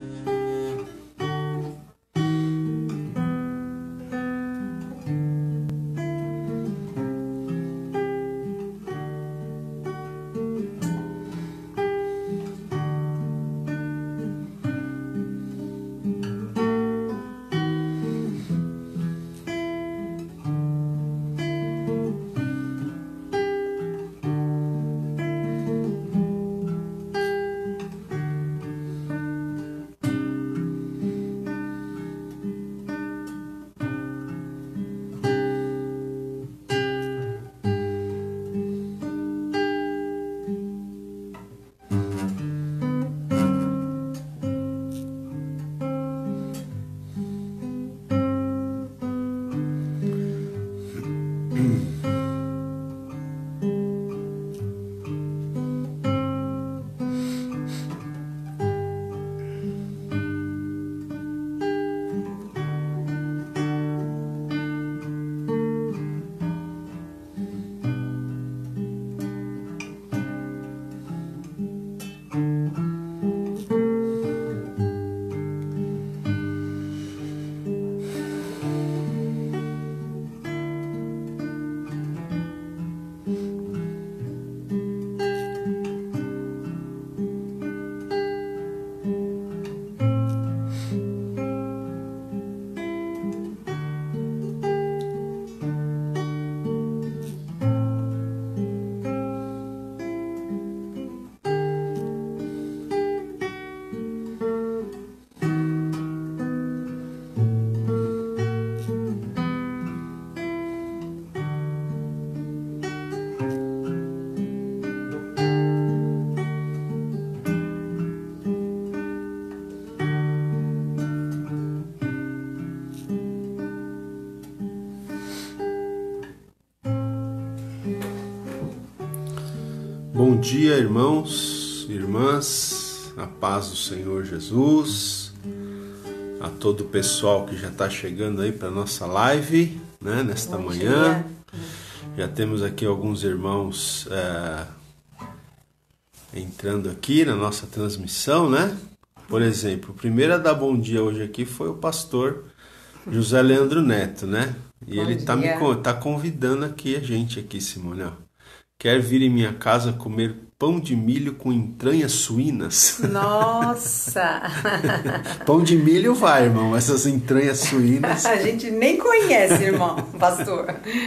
Bom dia, irmãos, irmãs, a paz do Senhor Jesus, a todo o pessoal que já está chegando aí para a nossa live, né, nesta manhã. Já temos aqui alguns irmãos entrando aqui na nossa transmissão, né? Por exemplo, o primeiro a dar bom dia hoje aqui foi o pastor José Leandro Neto, né? E ele tá convidando aqui a gente aqui, Simone, ó. Quer vir em minha casa comer pão de milho com entranhas suínas? Nossa! Pão de milho vai, irmão. Essas entranhas suínas... A gente nem conhece, irmão, pastor.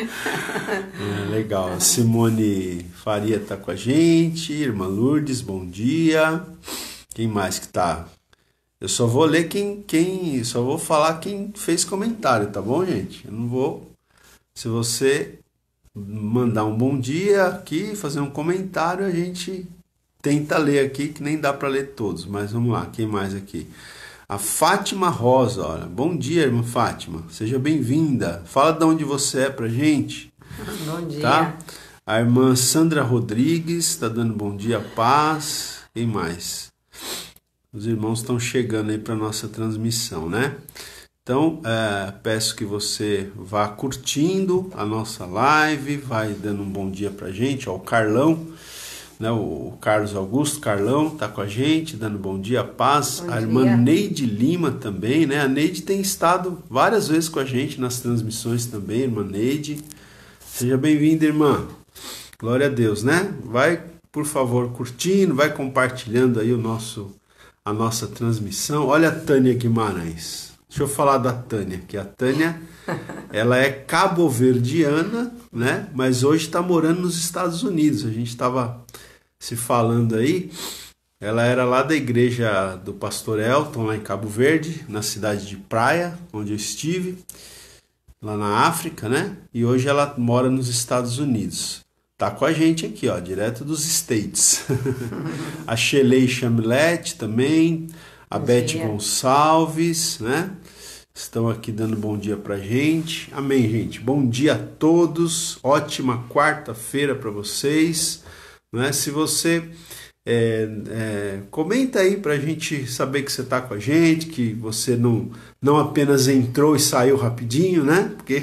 Legal. Simone Faria tá com a gente. Irmã Lourdes, bom dia. Quem mais que tá? Eu só vou ler só vou falar quem fez comentário, tá bom, gente? Eu não vou... Se você... mandar um bom dia aqui, fazer um comentário, a gente tenta ler aqui, que nem dá para ler todos, mas vamos lá, quem mais aqui? A Fátima Rosa, olha, bom dia, irmã Fátima, seja bem-vinda, fala de onde você é pra gente. Bom dia. Tá? A irmã Sandra Rodrigues está dando bom dia, paz, quem mais? Os irmãos estão chegando aí para nossa transmissão, né? Então, peço que você vá curtindo a nossa live, vai dando um bom dia pra gente. Ó, o Carlão, né, o Carlos Augusto, Carlão, tá com a gente, dando bom dia, paz. Bom a irmã dia. Neide Lima também, né? A Neide tem estado várias vezes com a gente nas transmissões também, irmã Neide. Seja bem-vinda, irmã. Glória a Deus, né? Vai, por favor, curtindo, vai compartilhando aí a nossa transmissão. Olha a Tânia Guimarães. Deixa eu falar da Tânia, que a Tânia, ela é cabo-verdiana, né? Mas hoje está morando nos Estados Unidos. A gente estava se falando aí. Ela era lá da igreja do pastor Elton, lá em Cabo Verde, na cidade de Praia, onde eu estive, lá na África, né? E hoje ela mora nos Estados Unidos. Tá com a gente aqui, ó, direto dos States. A Shelei Chamilete também, a Beth Gonçalves, né? Estão aqui dando bom dia pra gente. Amém, gente. Bom dia a todos. Ótima quarta-feira para vocês. Né? Se você comenta aí pra gente saber que você tá com a gente, que você não apenas entrou e saiu rapidinho, né? Porque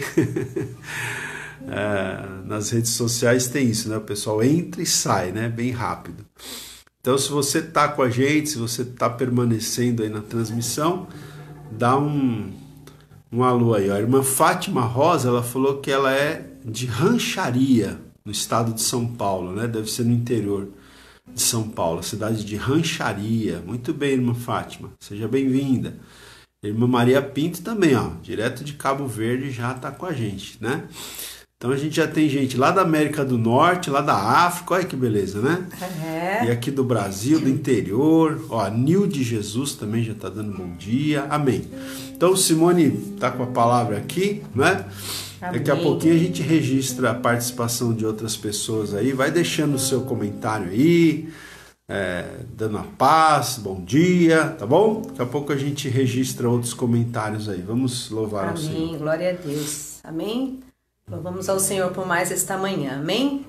nas redes sociais tem isso, né? O pessoal entra e sai, né? Bem rápido. Então, se você está com a gente, se você está permanecendo aí na transmissão, dá um alô aí. A irmã Fátima Rosa, ela falou que ela é de Rancharia, no estado de São Paulo, né? Deve ser no interior de São Paulo, cidade de Rancharia. Muito bem, irmã Fátima, seja bem-vinda. Irmã Maria Pinto também, ó, direto de Cabo Verde, já está com a gente, né? Então a gente já tem gente lá da América do Norte, lá da África, olha que beleza, né? É. E aqui do Brasil, do interior, ó, a Nilde Jesus também já está dando bom dia, amém. Então Simone está com a palavra aqui, né? Amém. Daqui a pouquinho a gente registra a participação de outras pessoas aí, vai deixando o seu comentário aí, dando a paz, bom dia, tá bom? Daqui a pouco a gente registra outros comentários aí, vamos louvar ao Senhor. Amém, glória a Deus, amém? Louvamos ao Senhor por mais esta manhã, amém?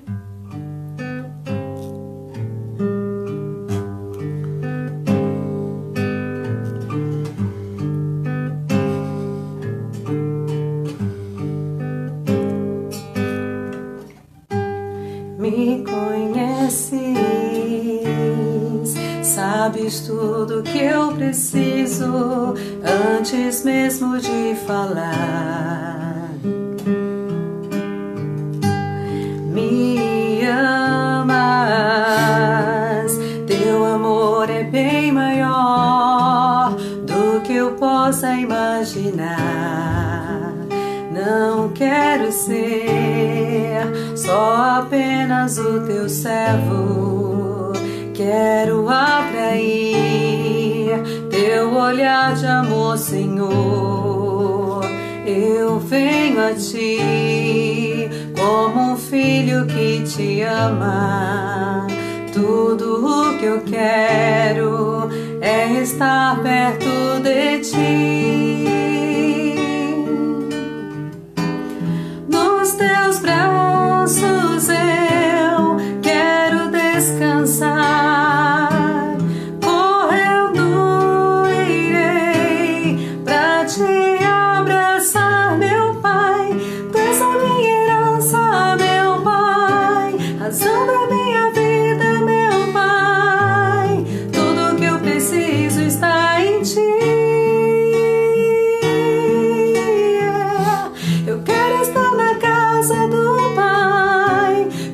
Me conheces, sabes tudo que eu preciso antes mesmo de falar. Me amas, teu amor é bem maior do que eu possa imaginar. Não quero ser só apenas o teu servo, quero atrair teu olhar de amor, Senhor. Eu venho a ti como um filho que te ama. Tudo o que eu quero é estar perto de ti. Nos teus braços eu quero descansar. Correndo irei pra te abraçar, meu Pai. Tu és a minha herança, meu Pai, razão da minha vida, meu Pai. Tudo que eu preciso está em ti. Eu quero estar na casa do Pai,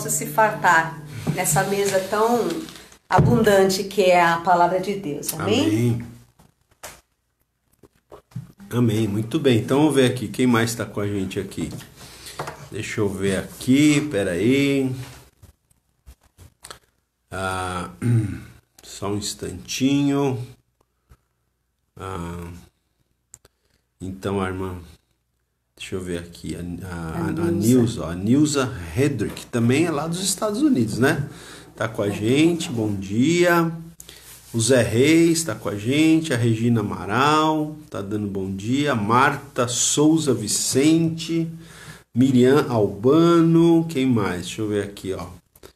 possa se fartar nessa mesa tão abundante que é a palavra de Deus. Amém? Amém. Amém. Muito bem. Então vamos ver aqui. Quem mais está com a gente aqui? Deixa eu ver aqui. Peraí. Só um instantinho. Então a irmã... Deixa eu ver aqui, a Nilza Hedrick, também é lá dos Estados Unidos, né? Tá com a gente, bom dia. O Zé Reis tá com a gente, a Regina Amaral tá dando bom dia. Marta Souza Vicente, Miriam Albano, quem mais? Deixa eu ver aqui, ó.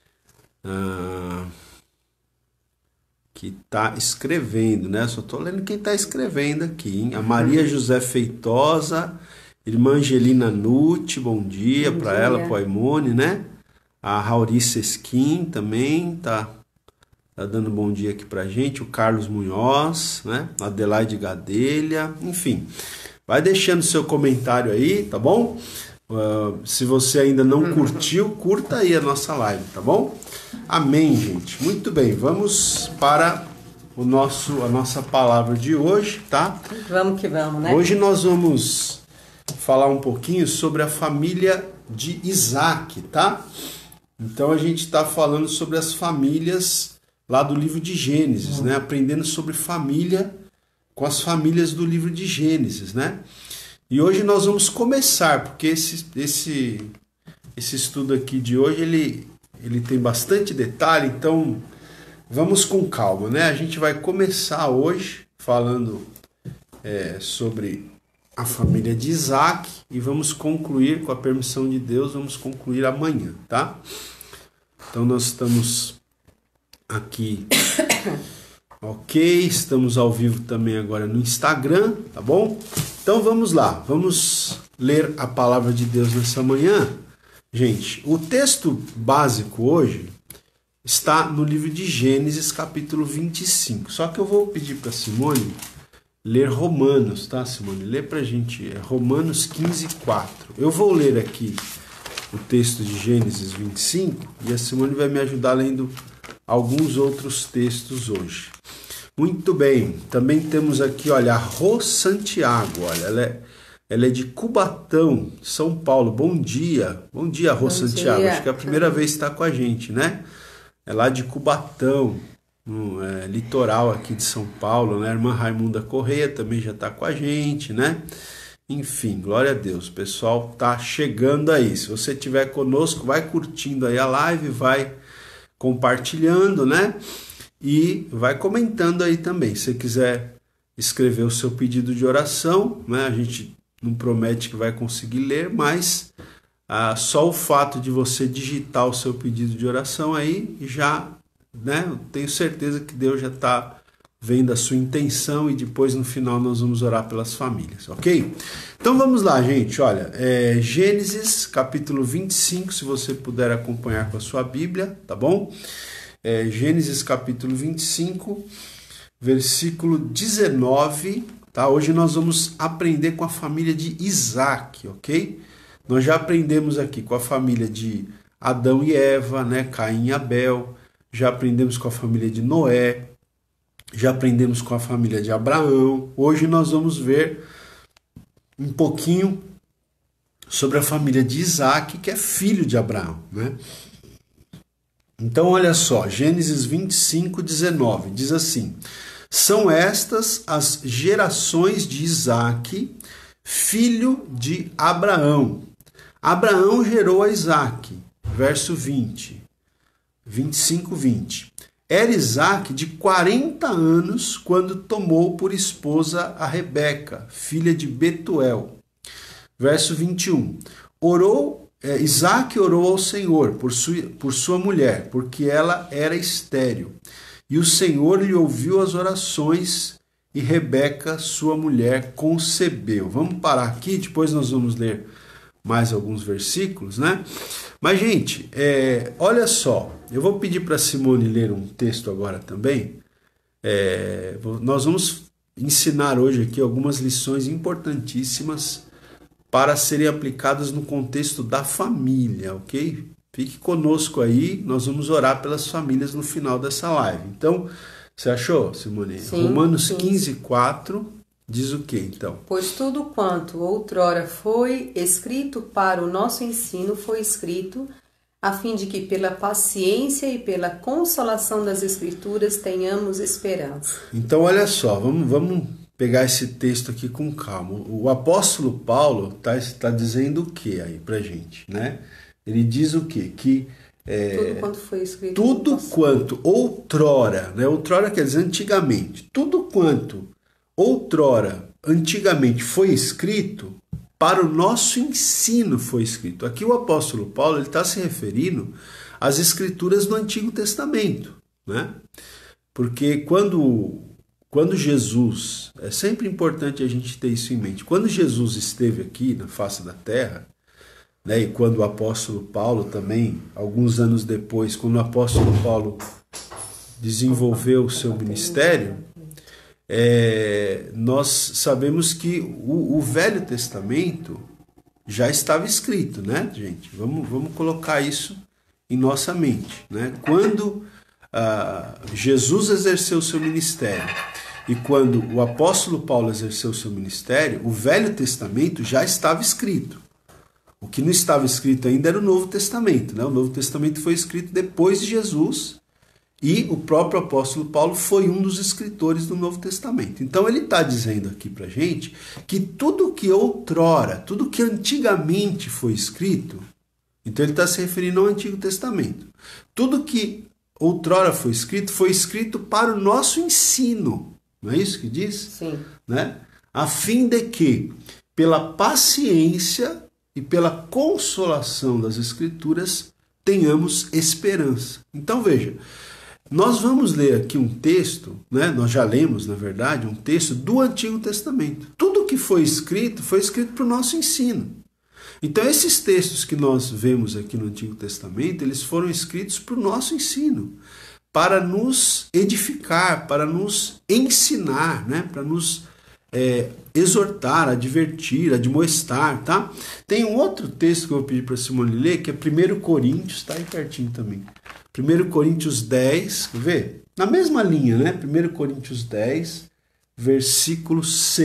Que tá escrevendo, né? Só tô lendo quem tá escrevendo aqui, hein? A Maria José Feitosa... Irmã Angelina Nutti, bom dia para ela, pro Aimone, né? A Raurice Esquim também tá dando bom dia aqui pra gente. O Carlos Munhoz, né? Adelaide Gadelha, enfim. Vai deixando seu comentário aí, tá bom? Se você ainda não curtiu, curta aí a nossa live, tá bom? Amém, gente. Muito bem, vamos para a nossa palavra de hoje, tá? Vamos que vamos, né? Hoje nós vamos... falar um pouquinho sobre a família de Isaac, tá? Então a gente está falando sobre as famílias lá do livro de Gênesis, né? Aprendendo sobre família com as famílias do livro de Gênesis, né? E hoje nós vamos começar, porque esse estudo aqui de hoje, ele tem bastante detalhe, então vamos com calma, né? A gente vai começar hoje falando sobre... a família de Isaac, e vamos concluir, com a permissão de Deus, vamos concluir amanhã, tá? Então nós estamos aqui, ok, estamos ao vivo também agora no Instagram, tá bom? Então vamos lá, vamos ler a palavra de Deus nessa manhã. Gente, o texto básico hoje está no livro de Gênesis, capítulo 25, só que eu vou pedir para Simone ler Romanos, tá, Simone? Lê pra gente, Romanos 15:4. Eu vou ler aqui o texto de Gênesis 25 e a Simone vai me ajudar lendo alguns outros textos hoje. Muito bem, também temos aqui, olha, a Rô Santiago, olha, ela é de Cubatão, São Paulo. Bom dia, Rô Santiago. Acho que é a primeira vez que está com a gente, né? É lá de Cubatão. No litoral aqui de São Paulo, né? A irmã Raimunda Correia também já está com a gente, né? Enfim, glória a Deus, o pessoal tá chegando aí. Se você estiver conosco, vai curtindo aí a live, vai compartilhando, né? E vai comentando aí também. Se você quiser escrever o seu pedido de oração, né? A gente não promete que vai conseguir ler, mas só o fato de você digitar o seu pedido de oração aí já... né? Eu tenho certeza que Deus já está vendo a sua intenção e depois no final nós vamos orar pelas famílias, ok? Então vamos lá, gente, olha, Gênesis capítulo 25, se você puder acompanhar com a sua Bíblia, tá bom? Gênesis capítulo 25, versículo 19, tá? Hoje nós vamos aprender com a família de Isaac, ok? Nós já aprendemos aqui com a família de Adão e Eva, né? Caim e Abel. Já aprendemos com a família de Noé, já aprendemos com a família de Abraão. Hoje nós vamos ver um pouquinho sobre a família de Isaac, que é filho de Abraão, né? Então olha só, Gênesis 25:19 diz assim: são estas as gerações de Isaac, filho de Abraão. Abraão gerou a Isaac, verso 25:20. Era Isaac de 40 anos quando tomou por esposa a Rebeca, filha de Betuel. Verso 21. Isaac orou ao Senhor por sua mulher, porque ela era estéril. E o Senhor lhe ouviu as orações e Rebeca, sua mulher, concebeu. Vamos parar aqui, depois nós vamos ler mais alguns versículos, né? Mas, gente, olha só, eu vou pedir para Simone ler um texto agora também. Nós vamos ensinar hoje aqui algumas lições importantíssimas para serem aplicadas no contexto da família, ok? Fique conosco aí, nós vamos orar pelas famílias no final dessa live. Então, você achou, Simone? Sim, Romanos sim. 15:4 diz o que então? Pois tudo quanto outrora foi escrito para o nosso ensino foi escrito, a fim de que pela paciência e pela consolação das Escrituras tenhamos esperança. Então, olha só, vamos pegar esse texto aqui com calma. O apóstolo Paulo está dizendo o que aí pra gente, né? Ele diz o quê? Que Tudo quanto foi escrito. tudo quanto outrora, né? Outrora quer dizer antigamente, tudo quanto outrora, antigamente foi escrito, para o nosso ensino foi escrito. Aqui o apóstolo Paulo está se referindo às escrituras do Antigo Testamento, né? Porque quando Jesus, é sempre importante a gente ter isso em mente, quando Jesus esteve aqui na face da terra, né, e quando o apóstolo Paulo também, alguns anos depois, quando o apóstolo Paulo desenvolveu o seu ministério, nós sabemos que o Velho Testamento já estava escrito, né, gente? Vamos colocar isso em nossa mente, né? Quando Jesus exerceu o seu ministério e quando o apóstolo Paulo exerceu o seu ministério, o Velho Testamento já estava escrito. O que não estava escrito ainda era o Novo Testamento, né? O Novo Testamento foi escrito depois de Jesus e o próprio apóstolo Paulo foi um dos escritores do Novo Testamento. Então ele está dizendo aqui para a gente que tudo que outrora, tudo que antigamente foi escrito, então ele está se referindo ao Antigo Testamento. Tudo que outrora foi escrito para o nosso ensino. Não é isso que diz? Sim. Né? A fim de que, pela paciência e pela consolação das Escrituras, tenhamos esperança. Então veja, nós vamos ler aqui um texto, né? Nós já lemos, na verdade, um texto do Antigo Testamento. Tudo que foi escrito para o nosso ensino. Então esses textos que nós vemos aqui no Antigo Testamento, eles foram escritos para o nosso ensino, para nos edificar, para nos ensinar, né? Para nos exortar, advertir, admoestar, tá? Tem um outro texto que eu vou pedir para a Simone ler, que é 1 Coríntios, está aí pertinho também. 1 Coríntios 10, quer ver? Na mesma linha, né? 1 Coríntios 10, versículo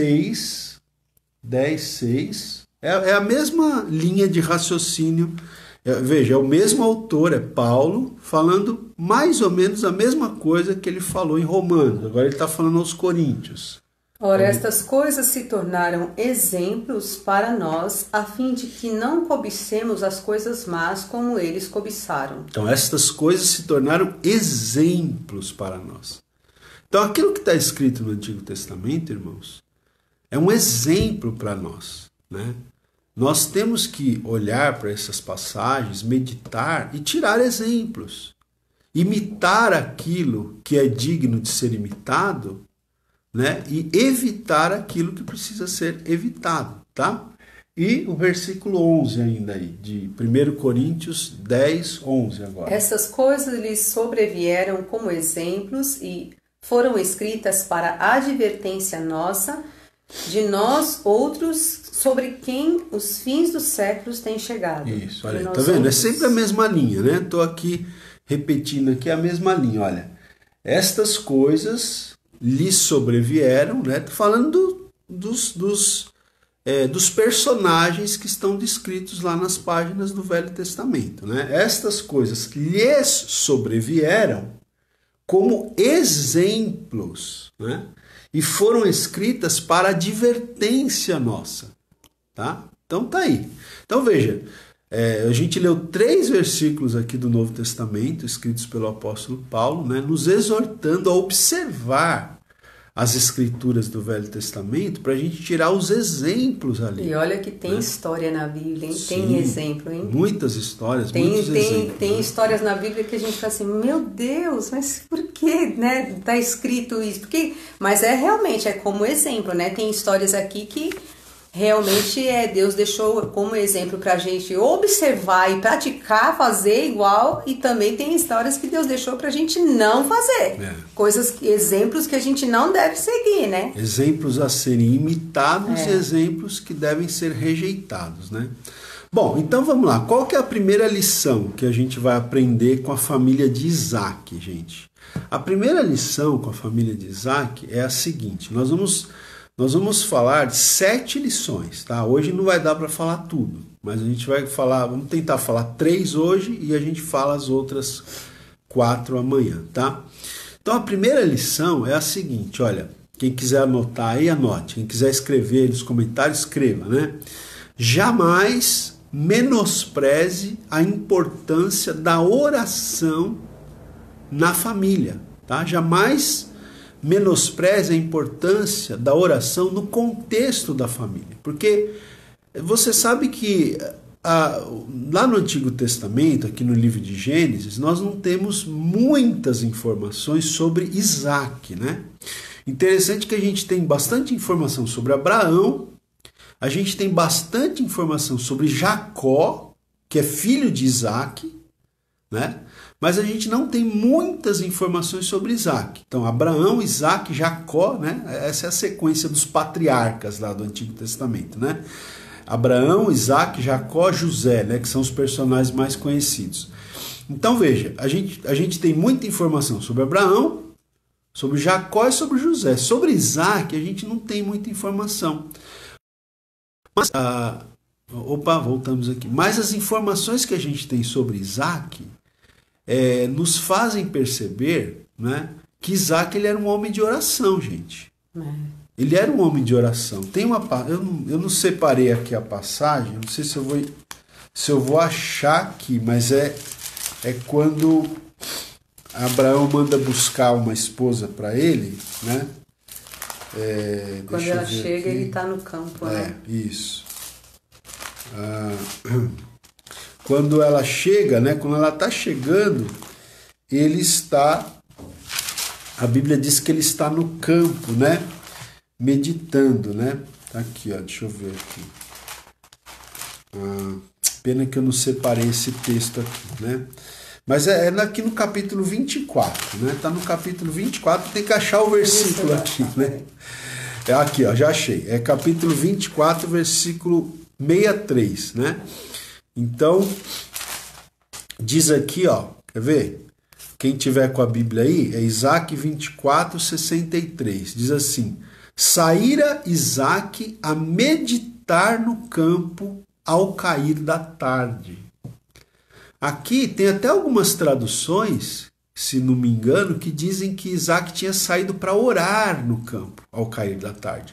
6, 10, 6. É a mesma linha de raciocínio. Veja, é o mesmo autor, é Paulo, falando mais ou menos a mesma coisa que ele falou em Romanos. Agora ele está falando aos Coríntios. Ora, estas coisas se tornaram exemplos para nós, a fim de que não cobicemos as coisas más como eles cobiçaram. Então, estas coisas se tornaram exemplos para nós. Então, aquilo que está escrito no Antigo Testamento, irmãos, é um exemplo para nós, né? Nós temos que olhar para essas passagens, meditar e tirar exemplos. Imitar aquilo que é digno de ser imitado, né? E evitar aquilo que precisa ser evitado, tá? E o versículo 11 ainda aí, de 1 Coríntios 10, 11 agora. Essas coisas lhes sobrevieram como exemplos e foram escritas para advertência nossa, de nós outros, sobre quem os fins dos séculos têm chegado. Isso, olha, tá vendo? É sempre a mesma linha, né? Estou aqui repetindo aqui a mesma linha, olha. Estas coisas lhes sobrevieram, né? Tô falando dos personagens que estão descritos lá nas páginas do Velho Testamento, né? Estas coisas lhes sobrevieram como exemplos, né? E foram escritas para advertência nossa, tá? Então tá aí. Então veja, a gente leu 3 versículos aqui do Novo Testamento, escritos pelo apóstolo Paulo, né? Nos exortando a observar as escrituras do Velho Testamento para a gente tirar os exemplos ali. E olha que tem história na Bíblia, hein? Sim, tem exemplo, hein? Muitas histórias, muitos exemplos. Tem histórias na Bíblia que a gente fala assim, meu Deus, mas por que, né? Tá escrito isso? Mas realmente como exemplo, né? Tem histórias aqui que realmente Deus deixou como exemplo para a gente observar e praticar, fazer igual, e também tem histórias que Deus deixou para a gente não fazer. Exemplos que a gente não deve seguir, né? Exemplos a serem imitados e exemplos que devem ser rejeitados, né? Bom, então vamos lá. Qual que é a primeira lição que a gente vai aprender com a família de Isaac, gente? A primeira lição com a família de Isaac é a seguinte. Nós vamos falar de 7 lições, tá? Hoje não vai dar para falar tudo, mas a gente vai falar, vamos tentar falar 3 hoje e a gente fala as outras 4 amanhã, tá? Então a primeira lição é a seguinte, olha, quem quiser anotar aí, anote. Quem quiser escrever aí nos comentários, escreva, né? Jamais menospreze a importância da oração na família, tá? Jamais menospreze a importância da oração no contexto da família, porque você sabe que lá no Antigo Testamento, aqui no livro de Gênesis, nós não temos muitas informações sobre Isaac, né? Interessante que a gente tem bastante informação sobre Abraão, a gente tem bastante informação sobre Jacó, que é filho de Isaac, né? Mas a gente não tem muitas informações sobre Isaac. Então, Abraão, Isaac, Jacó, né? Essa é a sequência dos patriarcas lá do Antigo Testamento, né? Abraão, Isaac, Jacó, José, né? Que são os personagens mais conhecidos. Então, veja, a gente tem muita informação sobre Abraão, sobre Jacó e sobre José. Sobre Isaac, a gente não tem muita informação. Mas, voltamos aqui. Mas as informações que a gente tem sobre Isaac nos fazem perceber, né, que Isaac ele era um homem de oração, gente. Ele era um homem de oração. Tem eu não separei aqui a passagem, não sei se eu vou achar aqui, mas é quando Abraão manda buscar uma esposa para ele, né? Quando ela chega, aqui. Ele está no campo, né? Isso. Quando ela chega, né? Quando ela está chegando, ele está... A Bíblia diz que ele está no campo, né? Meditando, né? Tá aqui, ó, deixa eu ver aqui. Pena que eu não separei esse texto aqui, né? Mas é aqui no capítulo 24, né? Tá no capítulo 24, tem que achar o versículo aqui, né? É aqui, ó, já achei. É capítulo 24, versículo 63, né? Então, diz aqui, ó, quer ver? Quem tiver com a Bíblia aí, é Isaac 24, 63. Diz assim: saíra Isaac a meditar no campo ao cair da tarde. Aqui tem até algumas traduções, se não me engano, que dizem que Isaac tinha saído para orar no campo ao cair da tarde.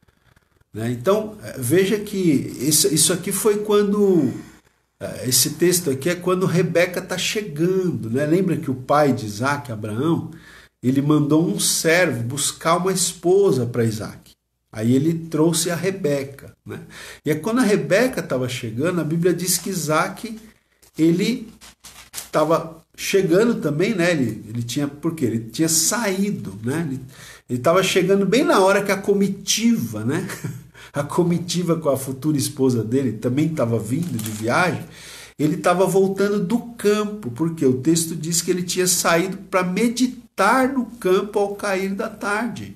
Né? Então, veja que isso aqui foi quando... Esse texto aqui é quando Rebeca está chegando. Né? Lembra que o pai de Isaac, Abraão, ele mandou um servo buscar uma esposa para Isaac. Aí ele trouxe a Rebeca. Né? E aí, quando a Rebeca estava chegando, a Bíblia diz que Isaac... ele estava chegando também, né? Ele tinha, por quê? Ele tinha saído, né? Ele estava chegando bem na hora que a comitiva, né? A comitiva com a futura esposa dele também estava vindo de viagem. Ele estava voltando do campo, porque o texto diz que ele tinha saído para meditar no campo ao cair da tarde.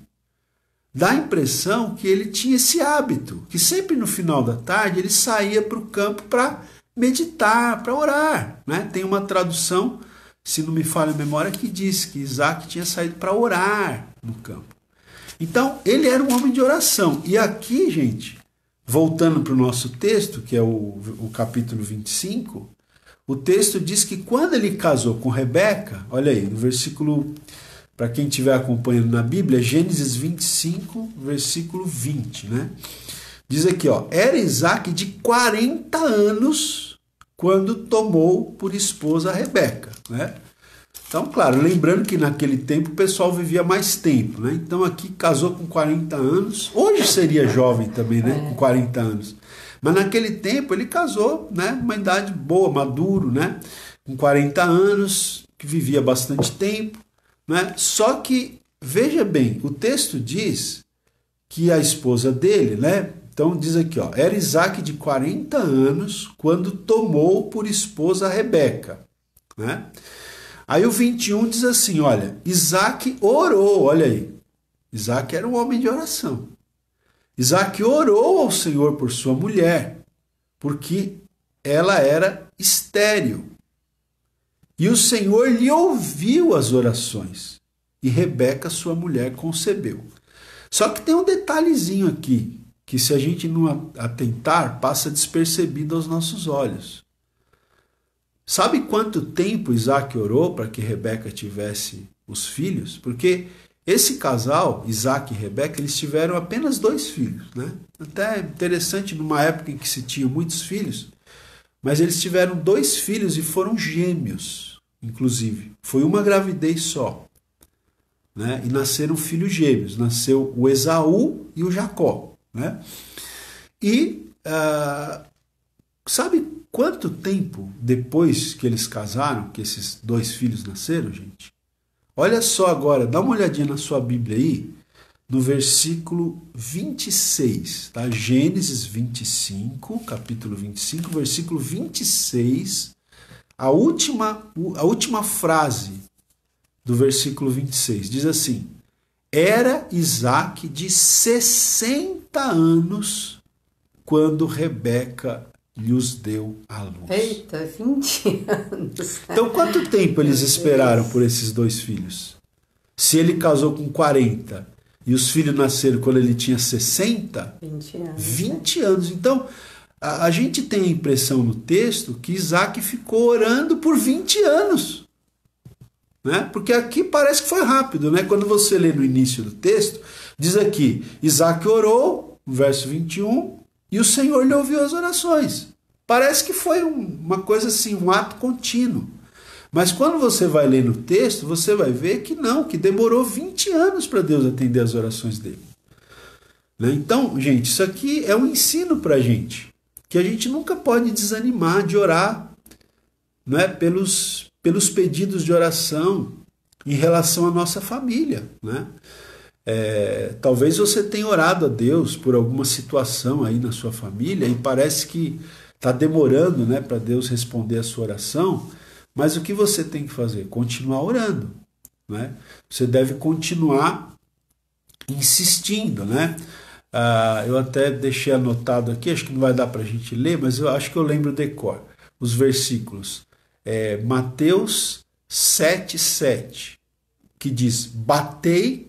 Dá a impressão que ele tinha esse hábito, que sempre no final da tarde ele saía para o campo para meditar, para orar, né? Tem uma tradução, se não me falha a memória, que diz que Isaac tinha saído para orar no campo. Então, ele era um homem de oração. E aqui, gente, voltando para o nosso texto, que é o capítulo 25, o texto diz que quando ele casou com Rebeca, olha aí, no versículo, para quem estiver acompanhando na Bíblia, Gênesis 25, versículo 20, né? Diz aqui, ó, era Isaac de 40 anos quando tomou por esposa a Rebeca, né? Então, claro, lembrando que naquele tempo o pessoal vivia mais tempo, né? Então aqui casou com 40 anos, hoje seria jovem também, né? Com 40 anos. Mas naquele tempo ele casou, né? Uma idade boa, maduro, né? Com 40 anos, que vivia bastante tempo, né? Só que, veja bem, o texto diz que a esposa dele, né? Então diz aqui, ó, era Isaac de 40 anos quando tomou por esposa a Rebeca, né? Aí o 21 diz assim, olha, Isaac orou, olha aí, Isaac era um homem de oração. Isaac orou ao Senhor por sua mulher, porque ela era estéril. E o Senhor lhe ouviu as orações, e Rebeca, sua mulher, concebeu. Só que tem um detalhezinho aqui, que se a gente não atentar, passa despercebido aos nossos olhos. Sabe quanto tempo Isaac orou para que Rebeca tivesse os filhos? Porque esse casal, Isaac e Rebeca, eles tiveram apenas 2 filhos, né? Até interessante, numa época em que se tinha muitos filhos, mas eles tiveram 2 filhos e foram gêmeos, inclusive. Foi uma gravidez só, né? E nasceram filhos gêmeos. Nasceu o Esaú e o Jacó, né? E sabe quanto tempo depois que eles casaram, que esses 2 filhos nasceram, gente? Olha só agora, dá uma olhadinha na sua Bíblia aí, no versículo 26, tá? Gênesis 25, capítulo 25, versículo 26, a última frase do versículo 26, diz assim: era Isaac de 60 anos quando Rebeca lhes deu à luz. Eita, 20 anos. Então, quanto tempo eles esperaram por esses 2 filhos? Se ele casou com 40 e os filhos nasceram quando ele tinha 60, 20 anos. 20 anos. Então, a gente tem a impressão no texto que Isaac ficou orando por 20 anos. Né? Porque aqui parece que foi rápido, né? Quando você lê no início do texto, diz aqui: Isaac orou, no verso 21, e o Senhor lhe ouviu as orações. Parece que foi uma coisa assim, um ato contínuo. Mas quando você vai ler no texto, você vai ver que não, que demorou 20 anos para Deus atender as orações dele. Né? Então, gente, isso aqui é um ensino para a gente, que a gente nunca pode desanimar de orar, né, pelos pedidos de oração em relação à nossa família, né? Talvez você tenha orado a Deus por alguma situação aí na sua família e parece que está demorando, né, para Deus responder a sua oração, mas o que você tem que fazer? Continuar orando, né? Você deve continuar insistindo, né? Eu até deixei anotado aqui, acho que não vai dar para a gente ler, mas eu acho que eu lembro de cor os versículos. Mateus 7,7, que diz: batei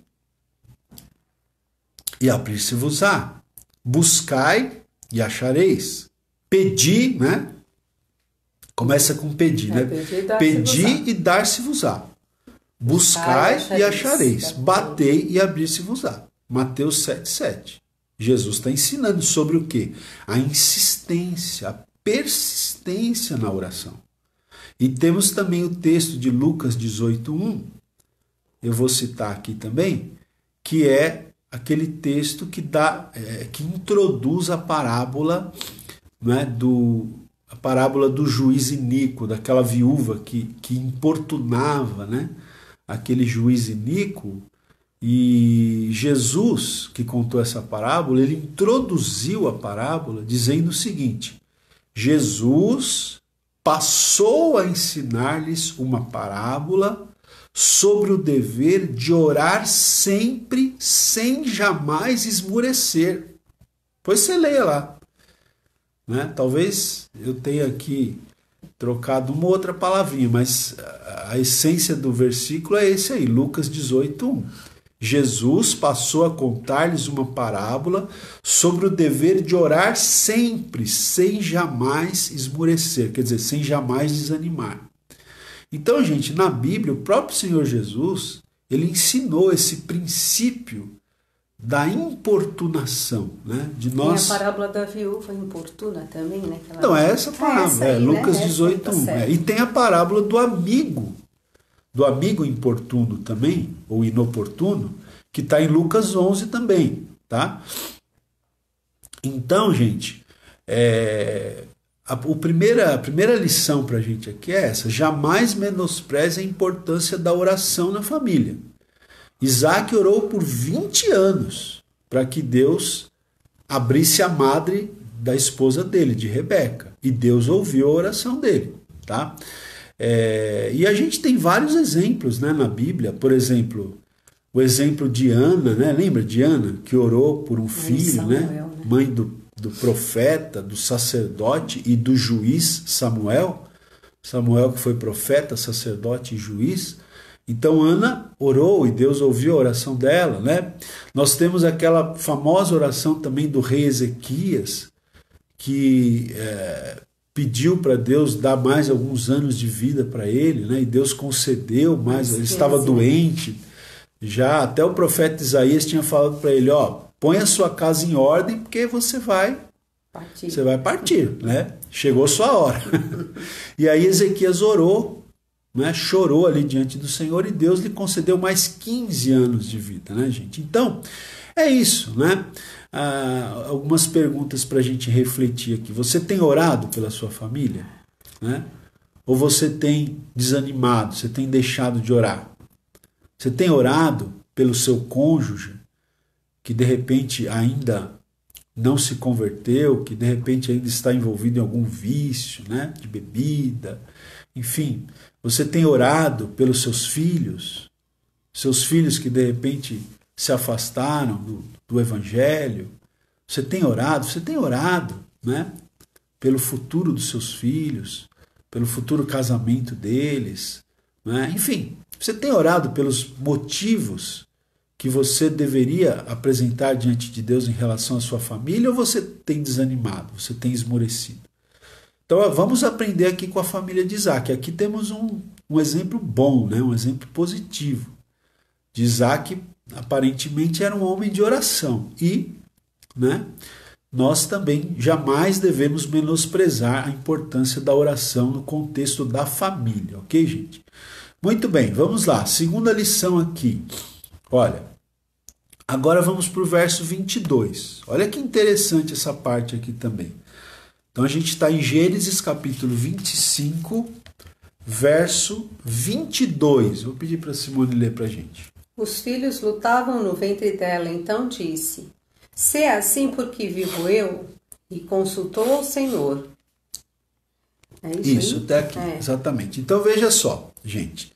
e abrir-se-vos-á, buscai e achareis, pedi, né? Começa com pedir, né? Pedi e dar-se-vos-á, buscai e achareis, batei e abrir-se-vos-á. Mateus 7,7. Jesus está ensinando sobre o quê? A insistência, a persistência na oração. E temos também o texto de Lucas 18:1, eu vou citar aqui também, que é aquele texto que que introduz a parábola, né, a parábola do juiz iníquo, daquela viúva que importunava, né, aquele juiz iníquo. E Jesus, que contou essa parábola, ele introduziu a parábola dizendo o seguinte: Jesus passou a ensinar-lhes uma parábola sobre o dever de orar sempre, sem jamais esmurecer. Pois você leia lá. Né? Talvez eu tenha aqui trocado uma outra palavrinha, mas a essência do versículo é esse aí, Lucas 18:1. Jesus passou a contar-lhes uma parábola sobre o dever de orar sempre, sem jamais esmurecer, quer dizer, sem jamais desanimar. Então, gente, na Bíblia, o próprio Senhor Jesus, ele ensinou esse princípio da importunação, né? De nós... Tem a parábola da viúva importuna também, né? Não, é essa parábola, Lucas 18:1. E tem a parábola do amigo importuno também, ou inoportuno, que está em Lucas 11 também, tá? Então, gente, a primeira lição para a gente aqui é essa: jamais menospreze a importância da oração na família. Isaac orou por 20 anos para que Deus abrisse a madre da esposa dele, de Rebeca, e Deus ouviu a oração dele, tá? E a gente tem vários exemplos, né, na Bíblia. Por exemplo, o exemplo de Ana, né? Lembra de Ana, que orou por um filho, Samuel, né? Mãe do profeta, do sacerdote e do juiz Samuel. Samuel que foi profeta, sacerdote e juiz. Então Ana orou e Deus ouviu a oração dela, né? Nós temos aquela famosa oração também do rei Ezequias, que pediu para Deus dar mais alguns anos de vida para ele, né? E Deus concedeu mais, ele estava doente. Já até o profeta Isaías tinha falado para ele, põe a sua casa em ordem, porque você vai partir, né? Chegou a sua hora. E aí Ezequias orou, né? Chorou ali diante do Senhor e Deus lhe concedeu mais 15 anos de vida, né, gente? Então, é isso, né? Algumas perguntas para a gente refletir aqui. Você tem orado pela sua família, né? Ou você tem desanimado, você tem deixado de orar? Você tem orado pelo seu cônjuge, que de repente ainda não se converteu, que de repente ainda está envolvido em algum vício, né, de bebida, enfim. Você tem orado pelos seus filhos que de repente se afastaram do evangelho? Você tem orado, né, pelo futuro dos seus filhos, pelo futuro casamento deles, né? Enfim, você tem orado pelos motivos que você deveria apresentar diante de Deus em relação à sua família, ou você tem desanimado, você tem esmorecido? Então vamos aprender aqui com a família de Isaac. Aqui temos um exemplo bom, né? Um exemplo positivo. De Isaac, aparentemente era um homem de oração. E, né, nós também jamais devemos menosprezar a importância da oração no contexto da família, ok, gente? Muito bem, vamos lá. Segunda lição aqui. Olha, agora vamos para o verso 22. Olha que interessante essa parte aqui também. Então a gente está em Gênesis capítulo 25, verso 22. Vou pedir para a Simone ler para a gente. Os filhos lutavam no ventre dela, então disse: se é assim, porque vivo eu? E consultou ao Senhor. É isso até aqui, exatamente. Então veja só, gente.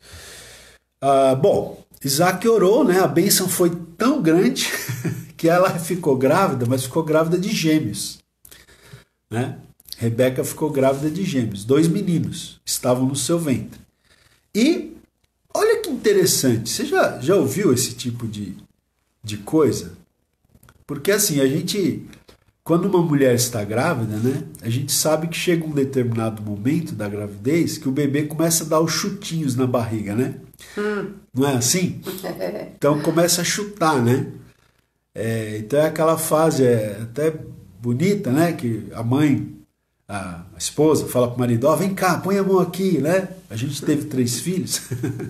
Bom, Isaac orou, né? A bênção foi tão grande que ela ficou grávida, mas ficou grávida de gêmeos, né? Rebeca ficou grávida de gêmeos, 2 meninos estavam no seu ventre. E olha que interessante, você já ouviu esse tipo de coisa? Porque assim, quando uma mulher está grávida, né, a gente sabe que chega um determinado momento da gravidez que o bebê começa a dar os chutinhos na barriga, né? Não é assim? Então começa a chutar, né? Então é aquela fase até bonita, né? Que a mãe, a esposa, fala para o marido: vem cá, põe a mão aqui, né? A gente teve 3 filhos.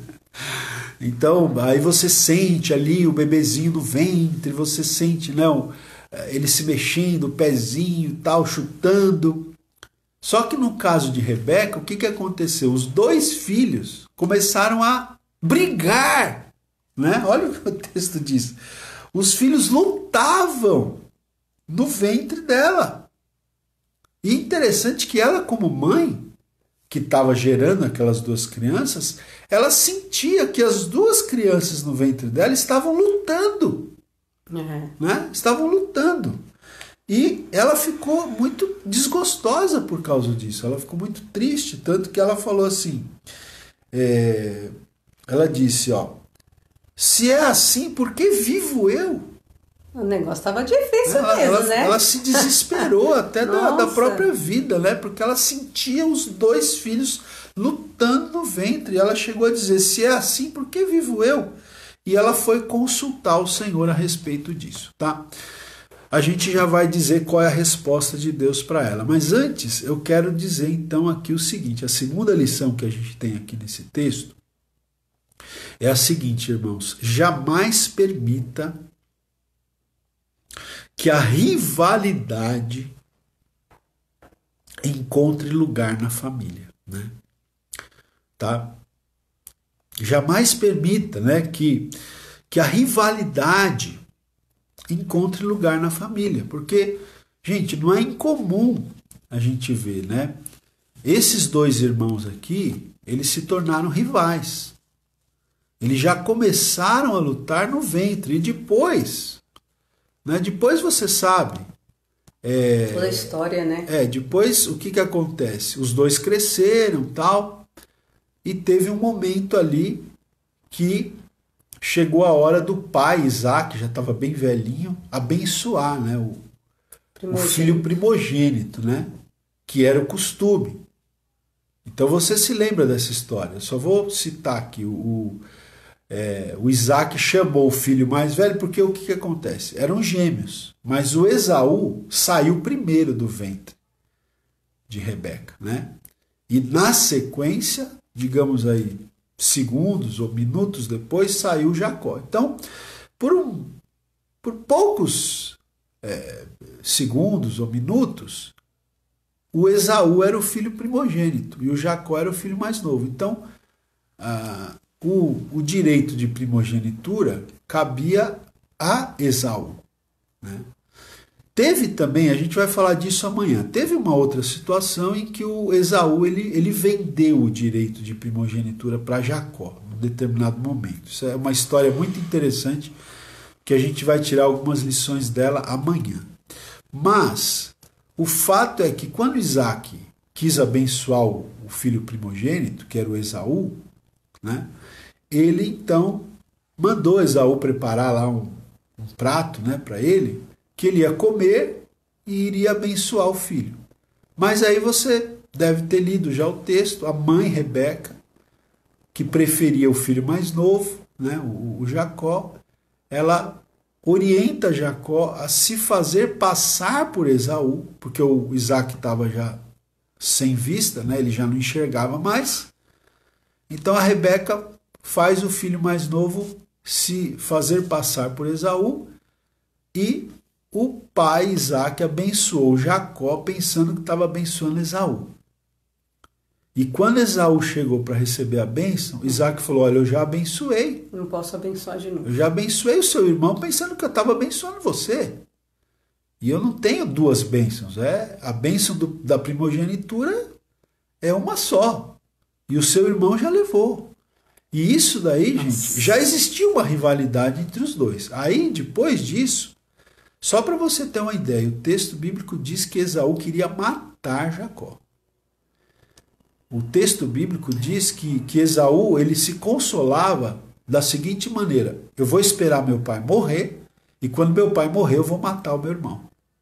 Então aí você sente ali o bebezinho no ventre, você sente, né, ele se mexendo, o pezinho e tal, chutando. Só que no caso de Rebeca, o que aconteceu? Os 2 filhos começaram a brigar, né? Olha o que o texto diz. Os filhos lutavam no ventre dela. E interessante que ela, como mãe, que estava gerando aquelas 2 crianças, ela sentia que as 2 crianças no ventre dela estavam lutando. Né? Estavam lutando. E ela ficou muito desgostosa por causa disso. Ela ficou muito triste, tanto que ela falou assim, ela disse, se é assim, por que vivo eu? O negócio estava difícil mesmo, né? Ela se desesperou até da própria vida, né? Porque ela sentia os 2 filhos lutando no ventre. E ela chegou a dizer, se é assim, por que vivo eu? E ela foi consultar o Senhor a respeito disso, tá? A gente já vai dizer qual é a resposta de Deus para ela. Mas antes, eu quero dizer então aqui o seguinte. A segunda lição que a gente tem aqui nesse texto é a seguinte, irmãos. Jamais permita que a rivalidade encontre lugar na família, né? Tá? Jamais permita, né, que a rivalidade encontre lugar na família, porque, gente, não é incomum a gente ver, né? Esses 2 irmãos aqui, eles se tornaram rivais. Eles já começaram a lutar no ventre e depois, né? Depois você sabe Toda a história, né? Depois o que acontece? Os dois cresceram, tal, e teve um momento ali que chegou a hora do pai, Isaac, já estava bem velhinho, abençoar, né, o filho primogênito, né, que era o costume. Então você se lembra dessa história. Eu só vou citar aqui. O Isaac chamou o filho mais velho porque o que acontece? Eram gêmeos, mas o Esaú saiu primeiro do ventre de Rebeca, né? E na sequência, digamos aí, segundos ou minutos depois, saiu Jacó. Então, por poucos segundos ou minutos, o Esaú era o filho primogênito e o Jacó era o filho mais novo. Então, o direito de primogenitura cabia a Esaú, né? Teve também, a gente vai falar disso amanhã, teve uma outra situação em que o Esaú ele vendeu o direito de primogenitura para Jacó, num determinado momento. Isso é uma história muito interessante que a gente vai tirar algumas lições dela amanhã. Mas o fato é que quando Isaac quis abençoar o filho primogênito, que era o Esaú, né, ele então mandou Esaú preparar lá um prato, né, para ele, que ele ia comer e iria abençoar o filho. Mas aí você deve ter lido já o texto, a mãe Rebeca, que preferia o filho mais novo, né, o Jacó, ela orienta Jacó a se fazer passar por Esaú, porque o Isaac estava já sem vista, né? Ele já não enxergava mais. Então a Rebeca faz o filho mais novo se fazer passar por Esaú e o pai Isaac abençoou Jacó pensando que estava abençoando Esaú. E quando Esaú chegou para receber a bênção, Isaac falou, olha, eu já abençoei. Não posso abençoar de novo. Eu já abençoei o seu irmão pensando que eu estava abençoando você. E eu não tenho duas bênçãos. A bênção da primogenitura é uma só. E o seu irmão já levou. E isso daí, gente, já existia uma rivalidade entre os dois. Aí, depois disso, só para você ter uma ideia, o texto bíblico diz que Esaú queria matar Jacó. O texto bíblico diz que Esaú ele se consolava da seguinte maneira: eu vou esperar meu pai morrer e quando meu pai morrer eu vou matar o meu irmão.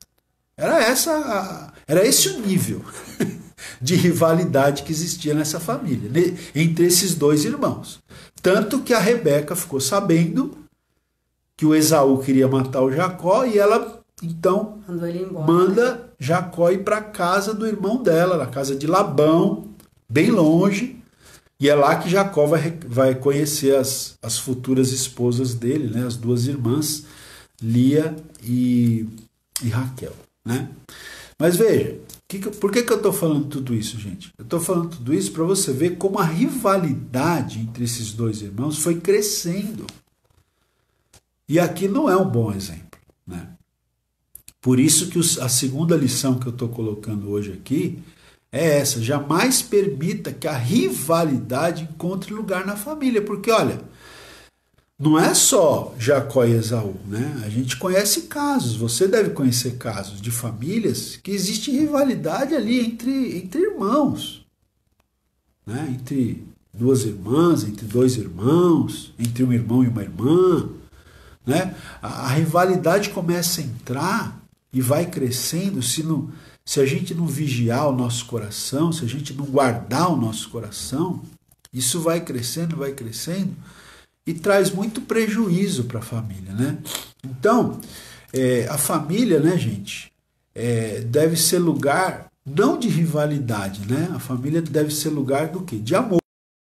Era esse o nível de rivalidade que existia nessa família, entre esses dois irmãos. Tanto que a Rebeca ficou sabendo que o Esaú queria matar o Jacó e ela então manda Jacó ir para a casa do irmão dela, na casa de Labão, bem longe, e é lá que Jacó vai conhecer as futuras esposas dele, né, as duas irmãs, Lia e Raquel, né? Mas veja, por que eu estou falando tudo isso, gente? Eu estou falando tudo isso para você ver como a rivalidade entre esses dois irmãos foi crescendo. E aqui não é um bom exemplo, né? Por isso que a segunda lição que eu estou colocando hoje aqui é essa: jamais permita que a rivalidade encontre lugar na família, porque olha, não é só Jacó e Esaú, né? A gente conhece casos, você deve conhecer casos de famílias que existe rivalidade ali entre irmãos, né? Entre duas irmãs, entre dois irmãos, entre um irmão e uma irmã, né? A rivalidade começa a entrar e vai crescendo se a gente não vigiar o nosso coração, se a gente não guardar o nosso coração, isso vai crescendo e traz muito prejuízo para a família, né? Então, a família, né, gente, deve ser lugar não de rivalidade, né? A família deve ser lugar do quê? De amor.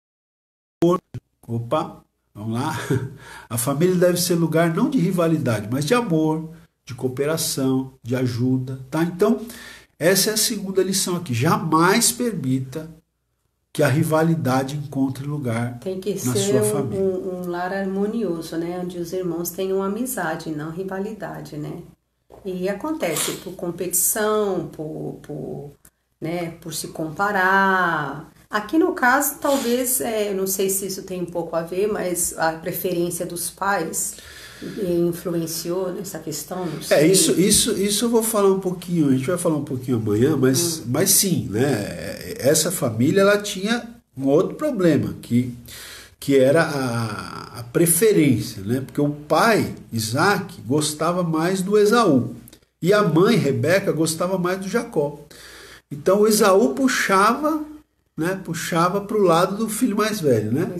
Opa, vamos lá. A família deve ser lugar não de rivalidade, mas de amor, de cooperação, de ajuda, tá? Então, essa é a segunda lição aqui. Jamais permita que a rivalidade encontre lugar na sua família. Tem que ser um lar harmonioso, né? Onde os irmãos tenham amizade, não rivalidade, né? E acontece por competição, por se comparar. Aqui no caso, talvez, não sei se isso tem um pouco a ver, mas a preferência dos pais influenciou nessa questão? Não sei. Isso eu vou falar um pouquinho, a gente vai falar um pouquinho amanhã, mas sim, né? Essa família, ela tinha um outro problema, que era a preferência, né? Porque o pai, Isaac, gostava mais do Esaú, e a mãe, Rebeca, gostava mais do Jacó. Então o Esaú puxava para o lado do filho mais velho, né?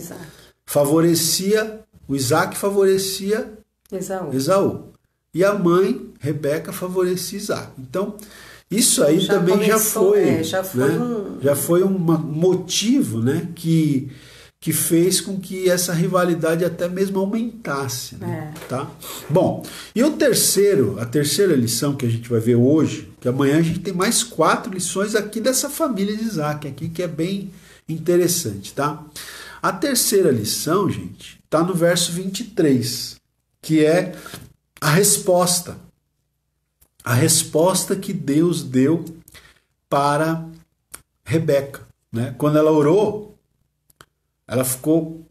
O Isaac favorecia Esaú. E a mãe, Rebeca, favorecia Isaac. Então, isso aí já também começou, já foi um motivo, né, que fez com que essa rivalidade até mesmo aumentasse. Né? Tá? Bom, e a terceira lição que a gente vai ver hoje, que amanhã a gente tem mais 4 lições aqui dessa família de Isaac, aqui, que é bem interessante. Tá? A terceira lição, gente, está no verso 23, que é a resposta. A resposta que Deus deu para Rebeca. Né? Quando ela orou, ela ficou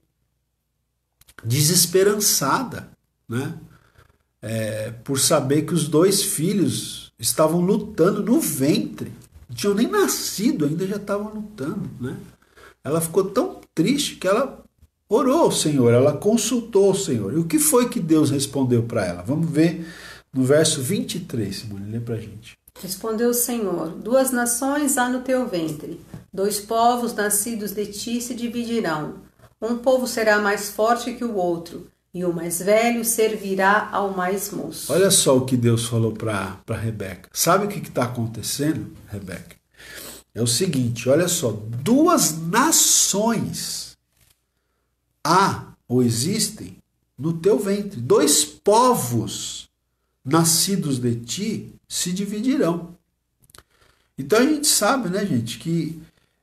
desesperançada, né? Por saber que os 2 filhos estavam lutando no ventre. Não tinham nem nascido, ainda já estavam lutando. Né? Ela ficou tão triste que ela orou ao Senhor, ela consultou ao Senhor. E o que foi que Deus respondeu para ela? Vamos ver no verso 23, Simone, lê para a gente. Respondeu o Senhor: 2 nações há no teu ventre, 2 povos nascidos de ti se dividirão. Um povo será mais forte que o outro, e o mais velho servirá ao mais moço. Olha só o que Deus falou para Rebeca. Sabe o que está acontecendo, Rebeca? É o seguinte, olha só, 2 nações há ou existem no teu ventre. 2 povos nascidos de ti se dividirão. Então a gente sabe, né, gente, que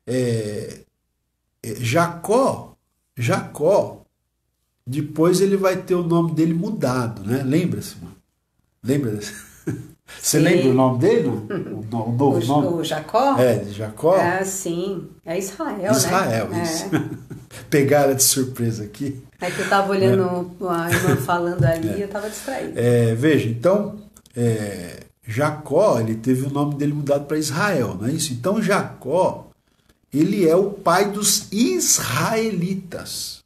Jacó, depois ele vai ter o nome dele mudado, né? Lembra-se, mano? Lembra? Você lembra o nome dele? O novo nome? O Jacó? De Jacó? Sim. É Israel, né? Isso. Pegaram de surpresa aqui. É que eu estava olhando a irmã falando ali e eu estava distraída. Veja, então, Jacó, ele teve o nome dele mudado para Israel, não é isso? Então, Jacó, ele é o pai dos israelitas.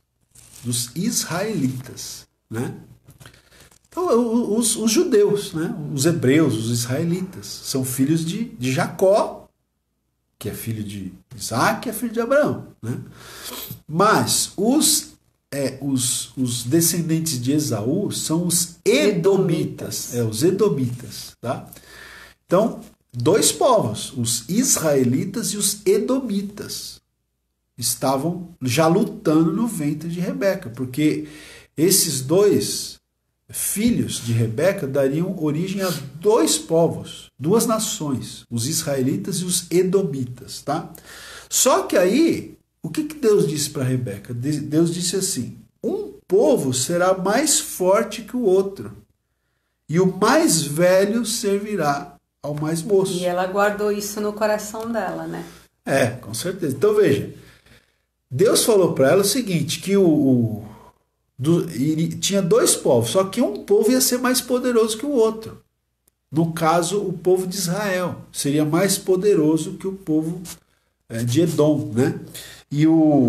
Né? Então, os judeus, né? Os hebreus, os israelitas, são filhos de Jacó, que é filho de Isaac, que é filho de Abraão. Né? Mas os descendentes de Esaú são os edomitas. Os edomitas. Tá? Então, 2 povos, os israelitas e os edomitas, estavam já lutando no ventre de Rebeca, porque esses 2 filhos de Rebeca dariam origem a 2 povos, 2 nações, os israelitas e os edomitas. Tá? Só que aí, o que Deus disse para Rebeca? Deus disse assim: um povo será mais forte que o outro, e o mais velho servirá ao mais moço. E ela guardou isso no coração dela, né? Com certeza. Então veja, Deus falou para ela o seguinte, que tinha 2 povos, só que um povo ia ser mais poderoso que o outro. No caso, o povo de Israel seria mais poderoso que o povo de Edom, né? E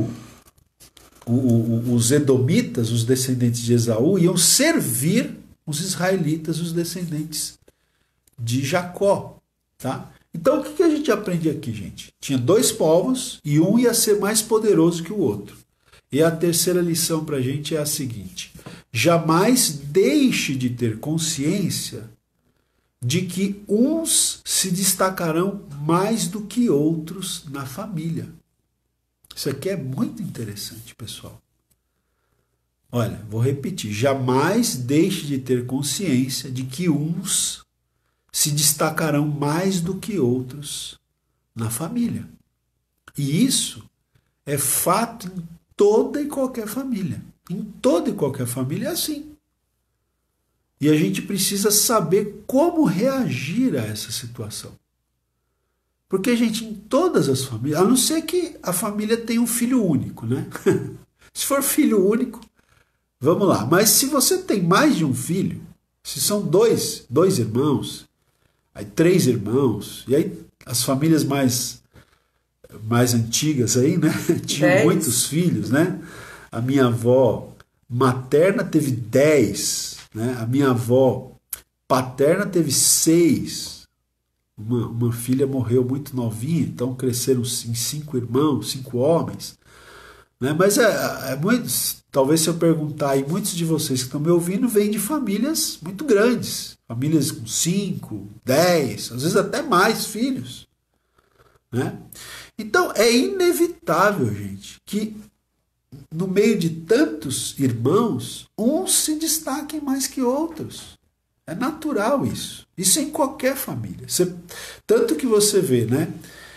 os edomitas, os descendentes de Esaú, iam servir os israelitas, os descendentes de Jacó. Tá? Então, o que a gente aprende aqui, gente? Tinha 2 povos e um ia ser mais poderoso que o outro. E a terceira lição para a gente é a seguinte: jamais deixe de ter consciência de que uns se destacarão mais do que outros na família. Isso aqui é muito interessante, pessoal. Olha, vou repetir. Jamais deixe de ter consciência de que uns se destacarão mais do que outros na família. E isso é fato em toda e qualquer família. Em toda e qualquer família é assim. E a gente precisa saber como reagir a essa situação. Porque, gente, em todas as famílias, a não ser que a família tenha um filho único, né? Se for filho único, Vamos lá, mas se você tem mais de um filho, se são dois irmãos, aí 3 irmãos, e aí as famílias mais antigas aí, né? Tinham 10. muitos filhos, né? A minha avó materna teve 10, né? A minha avó paterna teve 6. Uma filha morreu muito novinha, então cresceram em 5 irmãos, 5 homens. Né? Mas muitos, talvez se eu perguntar, e muitos de vocês que estão me ouvindo vêm de famílias muito grandes, famílias com 5, 10, às vezes até mais filhos. Né? Então é inevitável, gente, que no meio de tantos irmãos, uns se destaquem mais que outros. É natural isso. Isso em qualquer família. Tanto que você vê, né?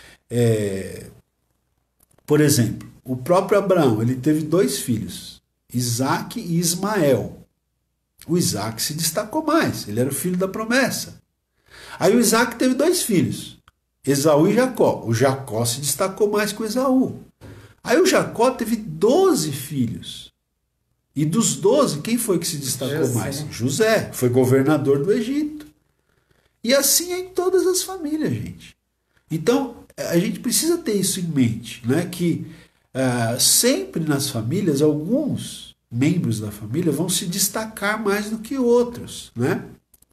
Por exemplo, o próprio Abraão, ele teve 2 filhos, Isaac e Ismael. O Isaac se destacou mais, ele era o filho da promessa. Aí o Isaac teve 2 filhos, Esaú e Jacó. O Jacó se destacou mais que o Esaú. Aí o Jacó teve 12 filhos. E dos 12, quem foi que se destacou mais? José, foi governador do Egito. E assim é em todas as famílias, gente. Então, a gente precisa ter isso em mente, né? Que sempre nas famílias, alguns membros da família vão se destacar mais do que outros, né?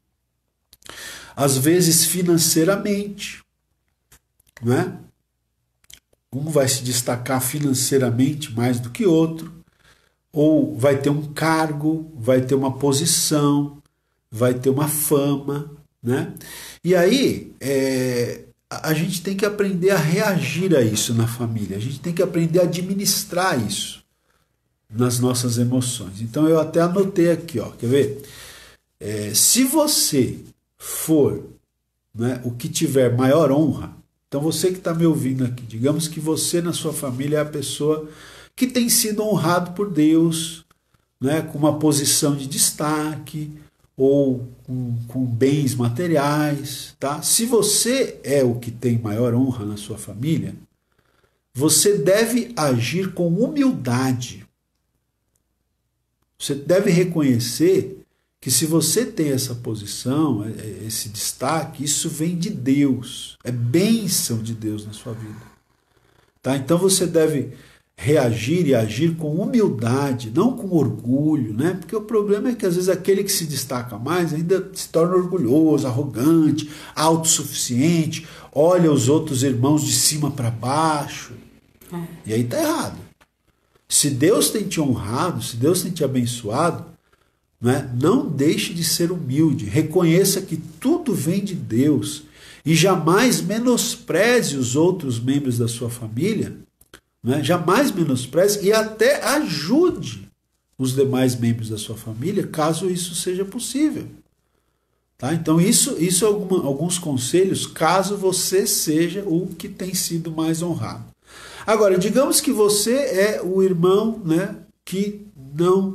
Às vezes financeiramente, né? Um vai se destacar financeiramente mais do que outro, ou vai ter um cargo, vai ter uma posição, vai ter uma fama, né? E aí, a gente tem que aprender a reagir a isso na família, a gente tem que aprender a administrar isso nas nossas emoções. Então eu até anotei aqui, ó, quer ver? Se você for, né, o que tiver maior honra, então você que está me ouvindo aqui, digamos que você na sua família é a pessoa que tem sido honrado por Deus, né, com uma posição de destaque, ou com bens materiais, tá? Se você é o que tem maior honra na sua família, você deve agir com humildade. Você deve reconhecer que se você tem essa posição, esse destaque, isso vem de Deus, é bênção de Deus na sua vida. Tá? Então você deve reagir e agir com humildade, não com orgulho, né? Porque o problema é que às vezes aquele que se destaca mais ainda se torna orgulhoso, arrogante, autossuficiente, olha os outros irmãos de cima para baixo. E aí está errado. Se Deus tem te honrado, se Deus tem te abençoado, né? Não deixe de ser humilde, reconheça que tudo vem de Deus e jamais menospreze os outros membros da sua família, né? Jamais menospreze e até ajude os demais membros da sua família, caso isso seja possível. Tá? Então isso é alguns conselhos, caso você seja o que tem sido mais honrado. Agora, digamos que você é o irmão, né, que não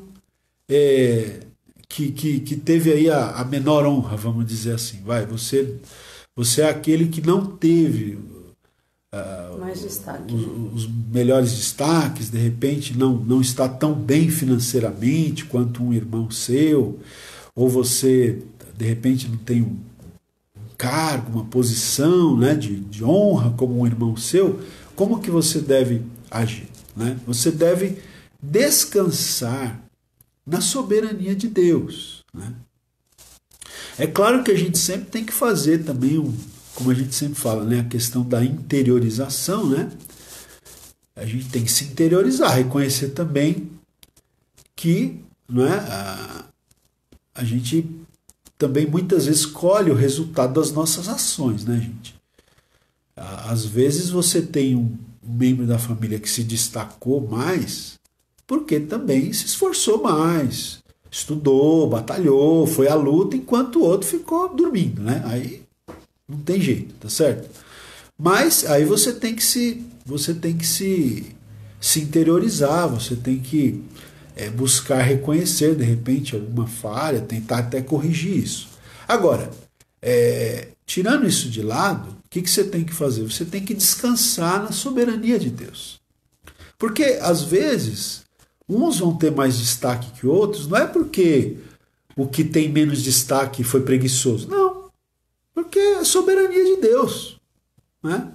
que teve aí a menor honra, vamos dizer assim. Você é aquele que não teve mais destaque. Os melhores destaques, de repente não está tão bem financeiramente quanto um irmão seu, ou você de repente não tem um cargo, uma posição, né, de honra como um irmão seu. Como que você deve agir? Né? Você deve descansar na soberania de Deus. Né? É claro que a gente sempre tem que fazer também como a gente sempre fala, né, a questão da interiorização, né? A gente tem que se interiorizar, reconhecer também que, não é, a gente também muitas vezes colhe o resultado das nossas ações, né, gente? Às vezes você tem um membro da família que se destacou mais porque também se esforçou mais, estudou, batalhou, foi à luta, enquanto o outro ficou dormindo, né? Aí não tem jeito, tá certo? Mas aí você tem que se interiorizar, você tem que buscar reconhecer, de repente, alguma falha, tentar até corrigir isso. Agora, tirando isso de lado, o que você tem que fazer? Você tem que descansar na soberania de Deus. Porque, às vezes, uns vão ter mais destaque que outros, não é porque o que tem menos destaque foi preguiçoso. Não, porque é a soberania de Deus. Né?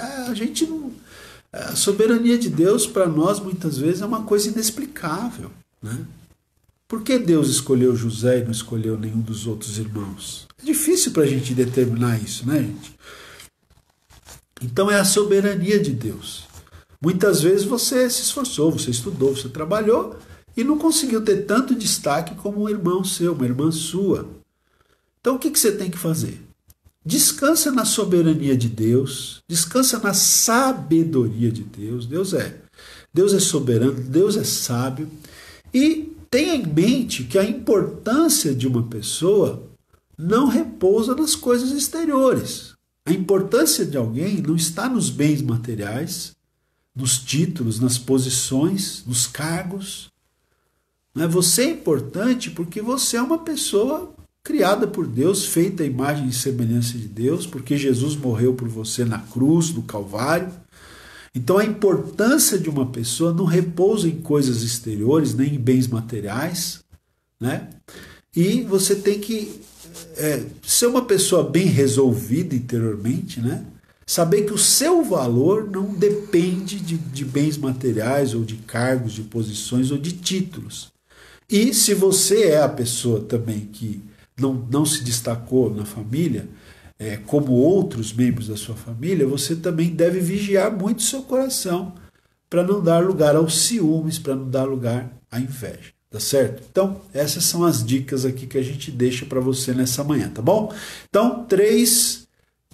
A soberania de Deus para nós muitas vezes é uma coisa inexplicável. Né? Por que Deus escolheu José e não escolheu nenhum dos outros irmãos? É difícil para a gente determinar isso, né, gente? Então é a soberania de Deus. Muitas vezes você se esforçou, você estudou, você trabalhou e não conseguiu ter tanto destaque como um irmão seu, uma irmã sua. Então o que você tem que fazer? Descansa na soberania de Deus, descansa na sabedoria de Deus. Deus é soberano, Deus é sábio. E tenha em mente que a importância de uma pessoa não repousa nas coisas exteriores. A importância de alguém não está nos bens materiais, nos títulos, nas posições, nos cargos. Você é importante porque você é uma pessoa criada por Deus, feita à imagem e semelhança de Deus, porque Jesus morreu por você na cruz, no Calvário. Então a importância de uma pessoa não repousa em coisas exteriores, nem em bens materiais, né? E você tem que ser uma pessoa bem resolvida interiormente, né? Saber que o seu valor não depende de bens materiais, ou de cargos, de posições, ou de títulos. E se você é a pessoa também que não se destacou na família, como outros membros da sua família, você também deve vigiar muito o seu coração para não dar lugar aos ciúmes, para não dar lugar à inveja, tá certo? Então, essas são as dicas aqui que a gente deixa para você nessa manhã, tá bom? Então, três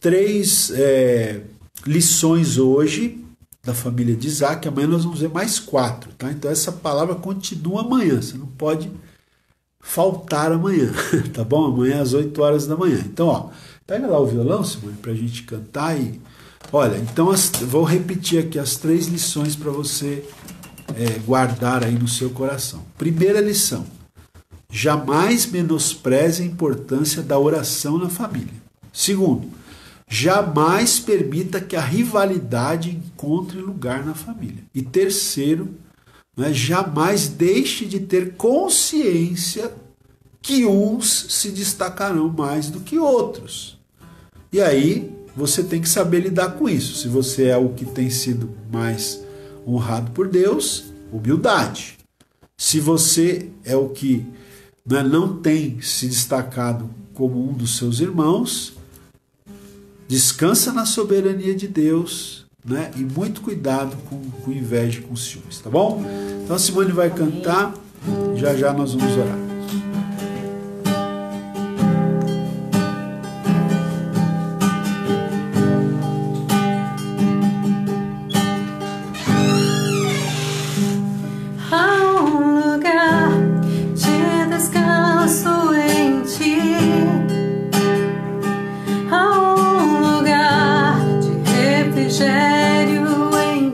lições hoje da família de Isaac. Amanhã nós vamos ver mais 4, tá? Então, essa palavra continua amanhã, você não pode faltar amanhã, tá bom? Amanhã às 8 horas da manhã. Então, ó, pega lá o violão, Simone, pra gente cantar e... Olha, então vou repetir aqui as 3 lições para você guardar aí no seu coração. Primeira lição: jamais menospreze a importância da oração na família. Segundo, jamais permita que a rivalidade encontre lugar na família. E terceiro, jamais deixe de ter consciência que uns se destacarão mais do que outros. E aí você tem que saber lidar com isso. Se você é o que tem sido mais honrado por Deus, humildade. Se você é o que não tem se destacado como um dos seus irmãos, descansa na soberania de Deus, né? E muito cuidado com inveja e com ciúmes, tá bom? Então a Simone vai cantar, já nós vamos orar.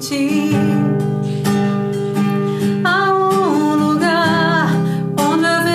Há um lugar onde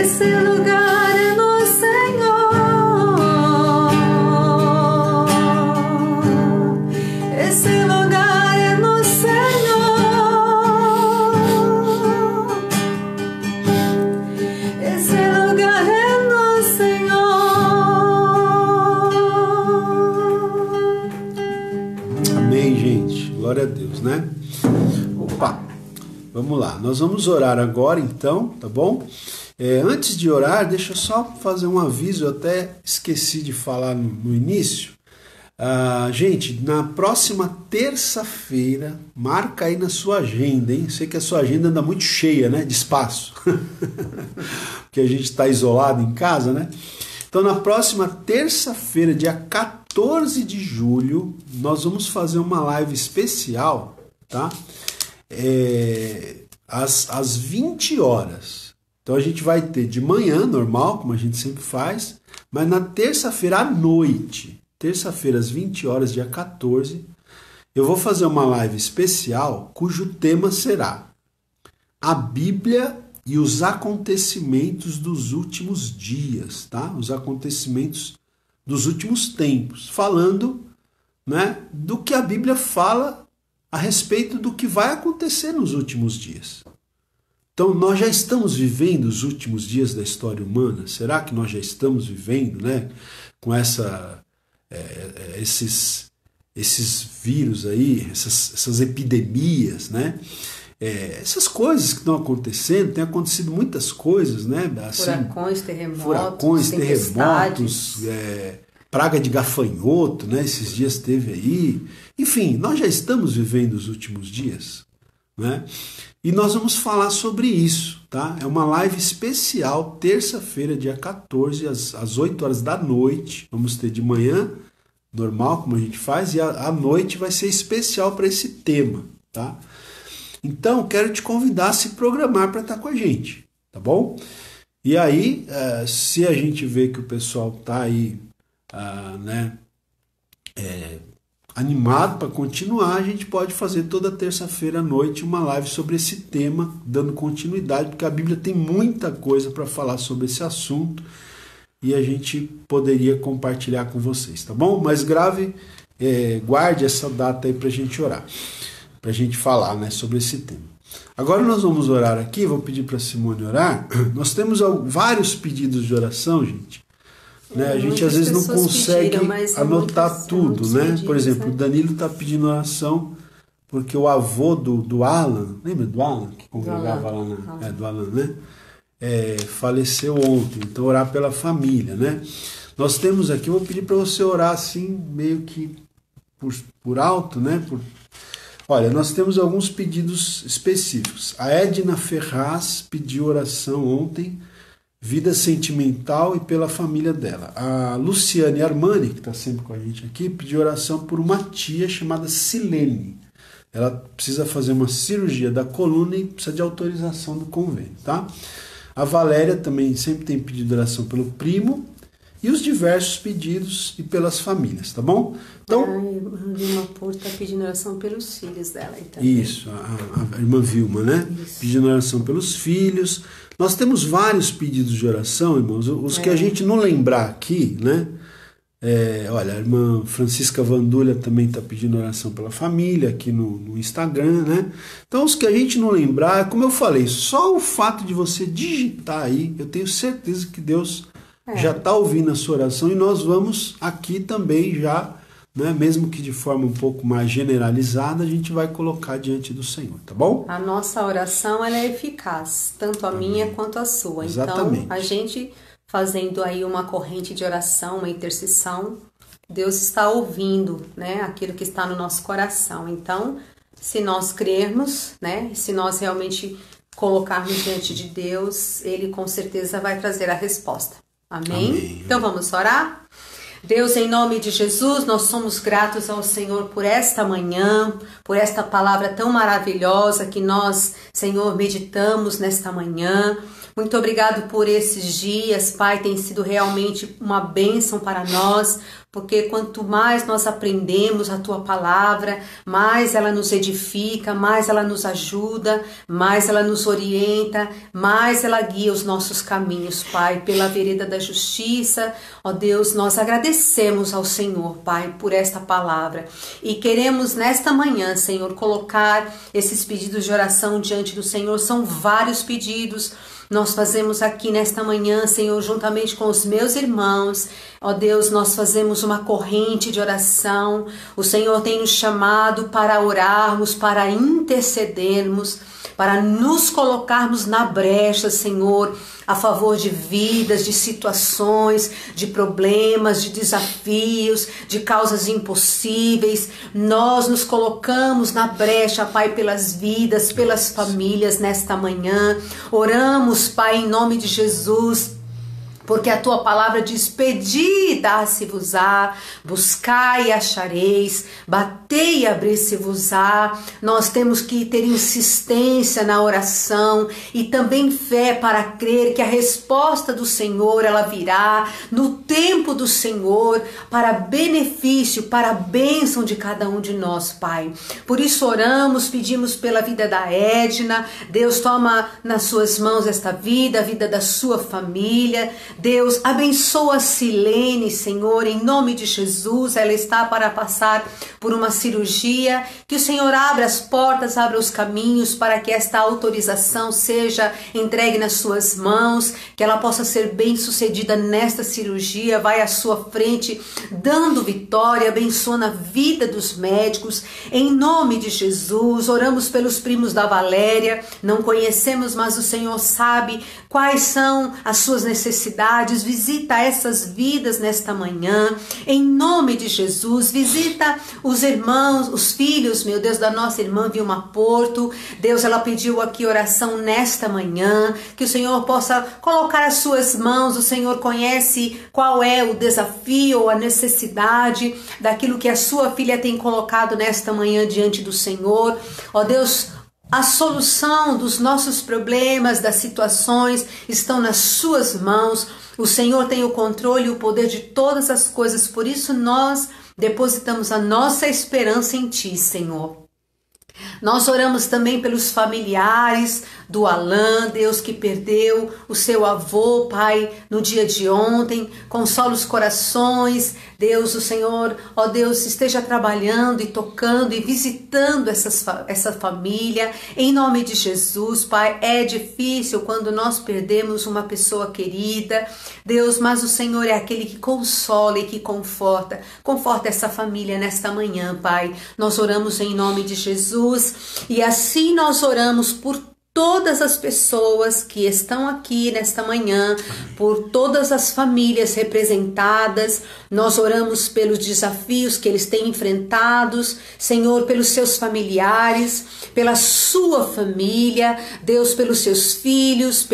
Esse lugar é no Senhor. Esse lugar é no Senhor. Esse lugar é no Senhor. Amém, gente. Glória a Deus, né? Opa, vamos lá. Nós vamos orar agora, então, tá bom? Antes de orar, deixa eu só fazer um aviso. Eu até esqueci de falar no início. Gente, na próxima terça-feira, marca aí na sua agenda, hein? Sei que a sua agenda anda muito cheia, né? De espaço. Porque a gente está isolado em casa, né? Então, na próxima terça-feira, dia 14 de julho, nós vamos fazer uma live especial, tá? Às 20 horas. Então a gente vai ter de manhã, normal, como a gente sempre faz, mas na terça-feira à noite, terça-feira às 20 horas, dia 14, eu vou fazer uma live especial cujo tema será a Bíblia e os acontecimentos dos últimos dias, tá? Os acontecimentos dos últimos tempos, falando, né, do que a Bíblia fala a respeito do que vai acontecer nos últimos dias. Então, nós já estamos vivendo os últimos dias da história humana? Será que nós já estamos vivendo, né, com esses vírus aí, essas epidemias, né? Essas coisas que estão acontecendo, tem acontecido muitas coisas, né? Assim, furacões, terremotos, praga de gafanhoto, né? Esses dias teve aí. Enfim, nós já estamos vivendo os últimos dias, né? E nós vamos falar sobre isso, tá? É uma live especial, terça-feira, dia 14, às 8 horas da noite. Vamos ter de manhã, normal, como a gente faz, e à noite vai ser especial para esse tema, tá? Então, quero te convidar a se programar para estar com a gente, tá bom? E aí, se a gente vê que o pessoal tá aí, né, animado para continuar, a gente pode fazer toda terça-feira à noite uma live sobre esse tema, dando continuidade, porque a Bíblia tem muita coisa para falar sobre esse assunto e a gente poderia compartilhar com vocês, tá bom? Mas guarde essa data aí para a gente orar, para a gente falar, né, sobre esse tema. Agora nós vamos orar aqui, vou pedir para a Simone orar. Nós temos vários pedidos de oração, gente. Né? A gente às vezes não consegue anotar tudo, né? Por exemplo, o Danilo está pedindo oração porque o avô do Alan, lembra do Alan que congregava lá do Alan, né? Faleceu ontem, então orar pela família, né? Nós temos aqui, vou pedir para você orar assim, meio que por alto, né? Olha, nós temos alguns pedidos específicos. A Edna Ferraz pediu oração ontem, vida sentimental e pela família dela. A Luciane Armani, que está sempre com a gente aqui, pediu oração por uma tia chamada Silene. Ela precisa fazer uma cirurgia da coluna e precisa de autorização do convênio, tá? A Valéria também sempre tem pedido oração pelo primo e os diversos pedidos e pelas famílias, tá bom? Então, a irmã Porto está pedindo oração pelos filhos dela. Também. Isso, a irmã Vilma, né? Isso. Pedindo oração pelos filhos. Nós temos vários pedidos de oração, irmãos, os que a gente não lembrar aqui, né? Olha, a irmã Francisca Vandulha também está pedindo oração pela família aqui no Instagram, né? Então, os que a gente não lembrar, como eu falei, só o fato de você digitar aí, eu tenho certeza que Deus já está ouvindo a sua oração e nós vamos aqui também já, né, mesmo que de forma um pouco mais generalizada, a gente vai colocar diante do Senhor, tá bom? A nossa oração ela é eficaz, tanto a minha quanto a sua. Exatamente. Então, a gente fazendo aí uma corrente de oração, uma intercessão, Deus está ouvindo, né, aquilo que está no nosso coração. Então, se nós crermos, né, se nós realmente colocarmos diante de Deus, Ele com certeza vai trazer a resposta. Amém? Amém. Então vamos orar? Deus, em nome de Jesus, nós somos gratos ao Senhor por esta manhã, por esta palavra tão maravilhosa que nós, Senhor, meditamos nesta manhã. Muito obrigado por esses dias, Pai, tem sido realmente uma bênção para nós, porque quanto mais nós aprendemos a Tua palavra, mais ela nos edifica, mais ela nos ajuda, mais ela nos orienta, mais ela guia os nossos caminhos, Pai, pela vereda da justiça. Ó Deus, nós agradecemos ao Senhor, Pai, por esta palavra e queremos nesta manhã, Senhor, colocar esses pedidos de oração diante do Senhor. São vários pedidos. Nós fazemos aqui nesta manhã, Senhor, juntamente com os meus irmãos. Ó Deus, nós fazemos uma corrente de oração. O Senhor tem nos chamado para orarmos, para intercedermos, para nos colocarmos na brecha, Senhor, a favor de vidas, de situações, de problemas, de desafios, de causas impossíveis. Nós nos colocamos na brecha, Pai, pelas vidas, pelas famílias nesta manhã. Oramos, Pai, em nome de Jesus, porque a Tua palavra diz: pedi e dá-se-vos-á, buscai e achareis, batei e abrir-se-vos-á. Nós temos que ter insistência na oração e também fé para crer que a resposta do Senhor, ela virá no tempo do Senhor, para benefício, para a bênção de cada um de nós, Pai. Por isso oramos, pedimos pela vida da Edna. Deus, toma nas suas mãos esta vida, a vida da sua família. Deus, abençoa a Silene, Senhor, em nome de Jesus. Ela está para passar por uma cirurgia. Que o Senhor abra as portas, abra os caminhos para que esta autorização seja entregue nas suas mãos, que ela possa ser bem sucedida nesta cirurgia. Vai à sua frente, dando vitória, abençoando a vida dos médicos. Em nome de Jesus, oramos pelos primos da Valéria. Não conhecemos, mas o Senhor sabe quais são as suas necessidades. Visita essas vidas nesta manhã, em nome de Jesus. Visita os irmãos, os filhos, meu Deus, da nossa irmã Vilma Porto. Deus, ela pediu aqui oração nesta manhã, que o Senhor possa colocar as suas mãos. O Senhor conhece qual é o desafio ou a necessidade daquilo que a sua filha tem colocado nesta manhã diante do Senhor. Ó Deus, a solução dos nossos problemas, das situações, estão nas suas mãos. O Senhor tem o controle e o poder de todas as coisas. Por isso nós depositamos a nossa esperança em Ti, Senhor. Nós oramos também pelos familiares do Alan, Deus, que perdeu o seu avô, Pai, no dia de ontem. Consola os corações, Deus, o Senhor, ó Deus, esteja trabalhando e tocando e visitando essa família, em nome de Jesus, Pai. É difícil quando nós perdemos uma pessoa querida, Deus, mas o Senhor é aquele que consola e que conforta essa família nesta manhã, Pai. Nós oramos em nome de Jesus e assim nós oramos por todas as pessoas que estão aqui nesta manhã, por todas as famílias representadas. Nós oramos pelos desafios que eles têm enfrentados, Senhor, pelos seus familiares, pela sua família, Deus, pelos seus filhos,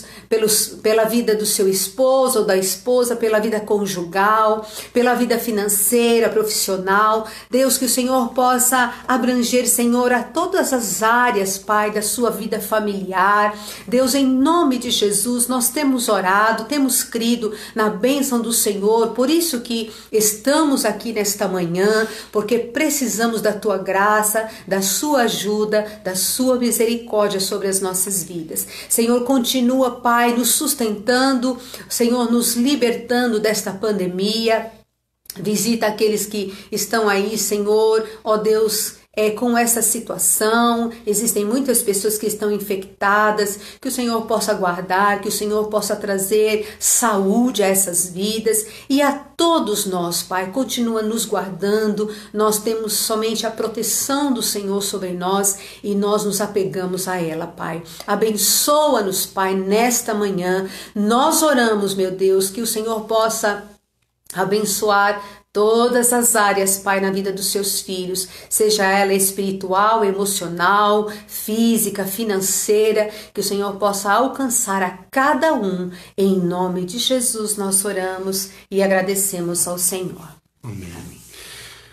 pela vida do seu esposo ou da esposa, pela vida conjugal, pela vida financeira, profissional. Deus, que o Senhor possa abranger, Senhor, a todas as áreas, Pai, da sua vida familiar. Deus, em nome de Jesus, nós temos orado, temos crido na bênção do Senhor. Por isso que estamos aqui nesta manhã, porque precisamos da Tua graça, da Sua ajuda, da Sua misericórdia sobre as nossas vidas. Senhor, continua, Pai, nos sustentando, Senhor, nos libertando desta pandemia. Visita aqueles que estão aí, Senhor, ó Deus, com essa situação. Existem muitas pessoas que estão infectadas, que o Senhor possa guardar, que o Senhor possa trazer saúde a essas vidas e a todos nós, Pai. Continua nos guardando. Nós temos somente a proteção do Senhor sobre nós e nós nos apegamos a ela, Pai. Abençoa-nos, Pai, nesta manhã. Nós oramos, meu Deus, que o Senhor possa abençoar todas as áreas, Pai, na vida dos seus filhos, seja ela espiritual, emocional, física, financeira, que o Senhor possa alcançar a cada um. Em nome de Jesus nós oramos e agradecemos ao Senhor. Amém.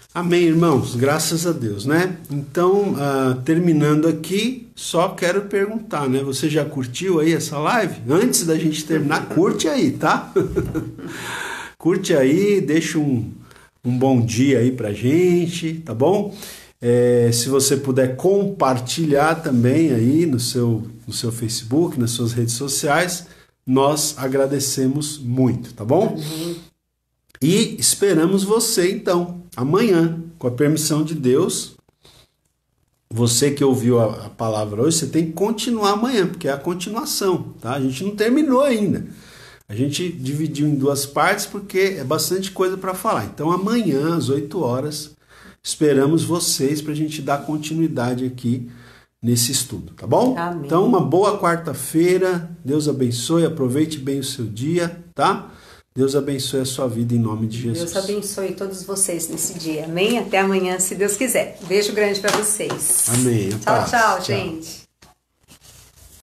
Amém, irmãos, graças a Deus, né? Então, terminando aqui, só quero perguntar, né? Você já curtiu aí essa live? Antes da gente terminar, curte aí, tá? Curte aí, deixa um bom dia aí pra gente, tá bom? Se você puder compartilhar também aí no seu Facebook, nas suas redes sociais, nós agradecemos muito, tá bom? E esperamos você, então, amanhã, com a permissão de Deus. Você que ouviu a palavra hoje, você tem que continuar amanhã, porque é a continuação, tá? A gente não terminou ainda. A gente dividiu em 2 partes, porque é bastante coisa para falar. Então, amanhã, às 8 horas, esperamos vocês para a gente dar continuidade aqui nesse estudo, tá bom? Amém. Então, uma boa quarta-feira. Deus abençoe, aproveite bem o seu dia, tá? Deus abençoe a sua vida em nome de Jesus. Deus abençoe todos vocês nesse dia. Amém? Até amanhã, se Deus quiser. Beijo grande para vocês. Amém. Tchau, tchau, gente.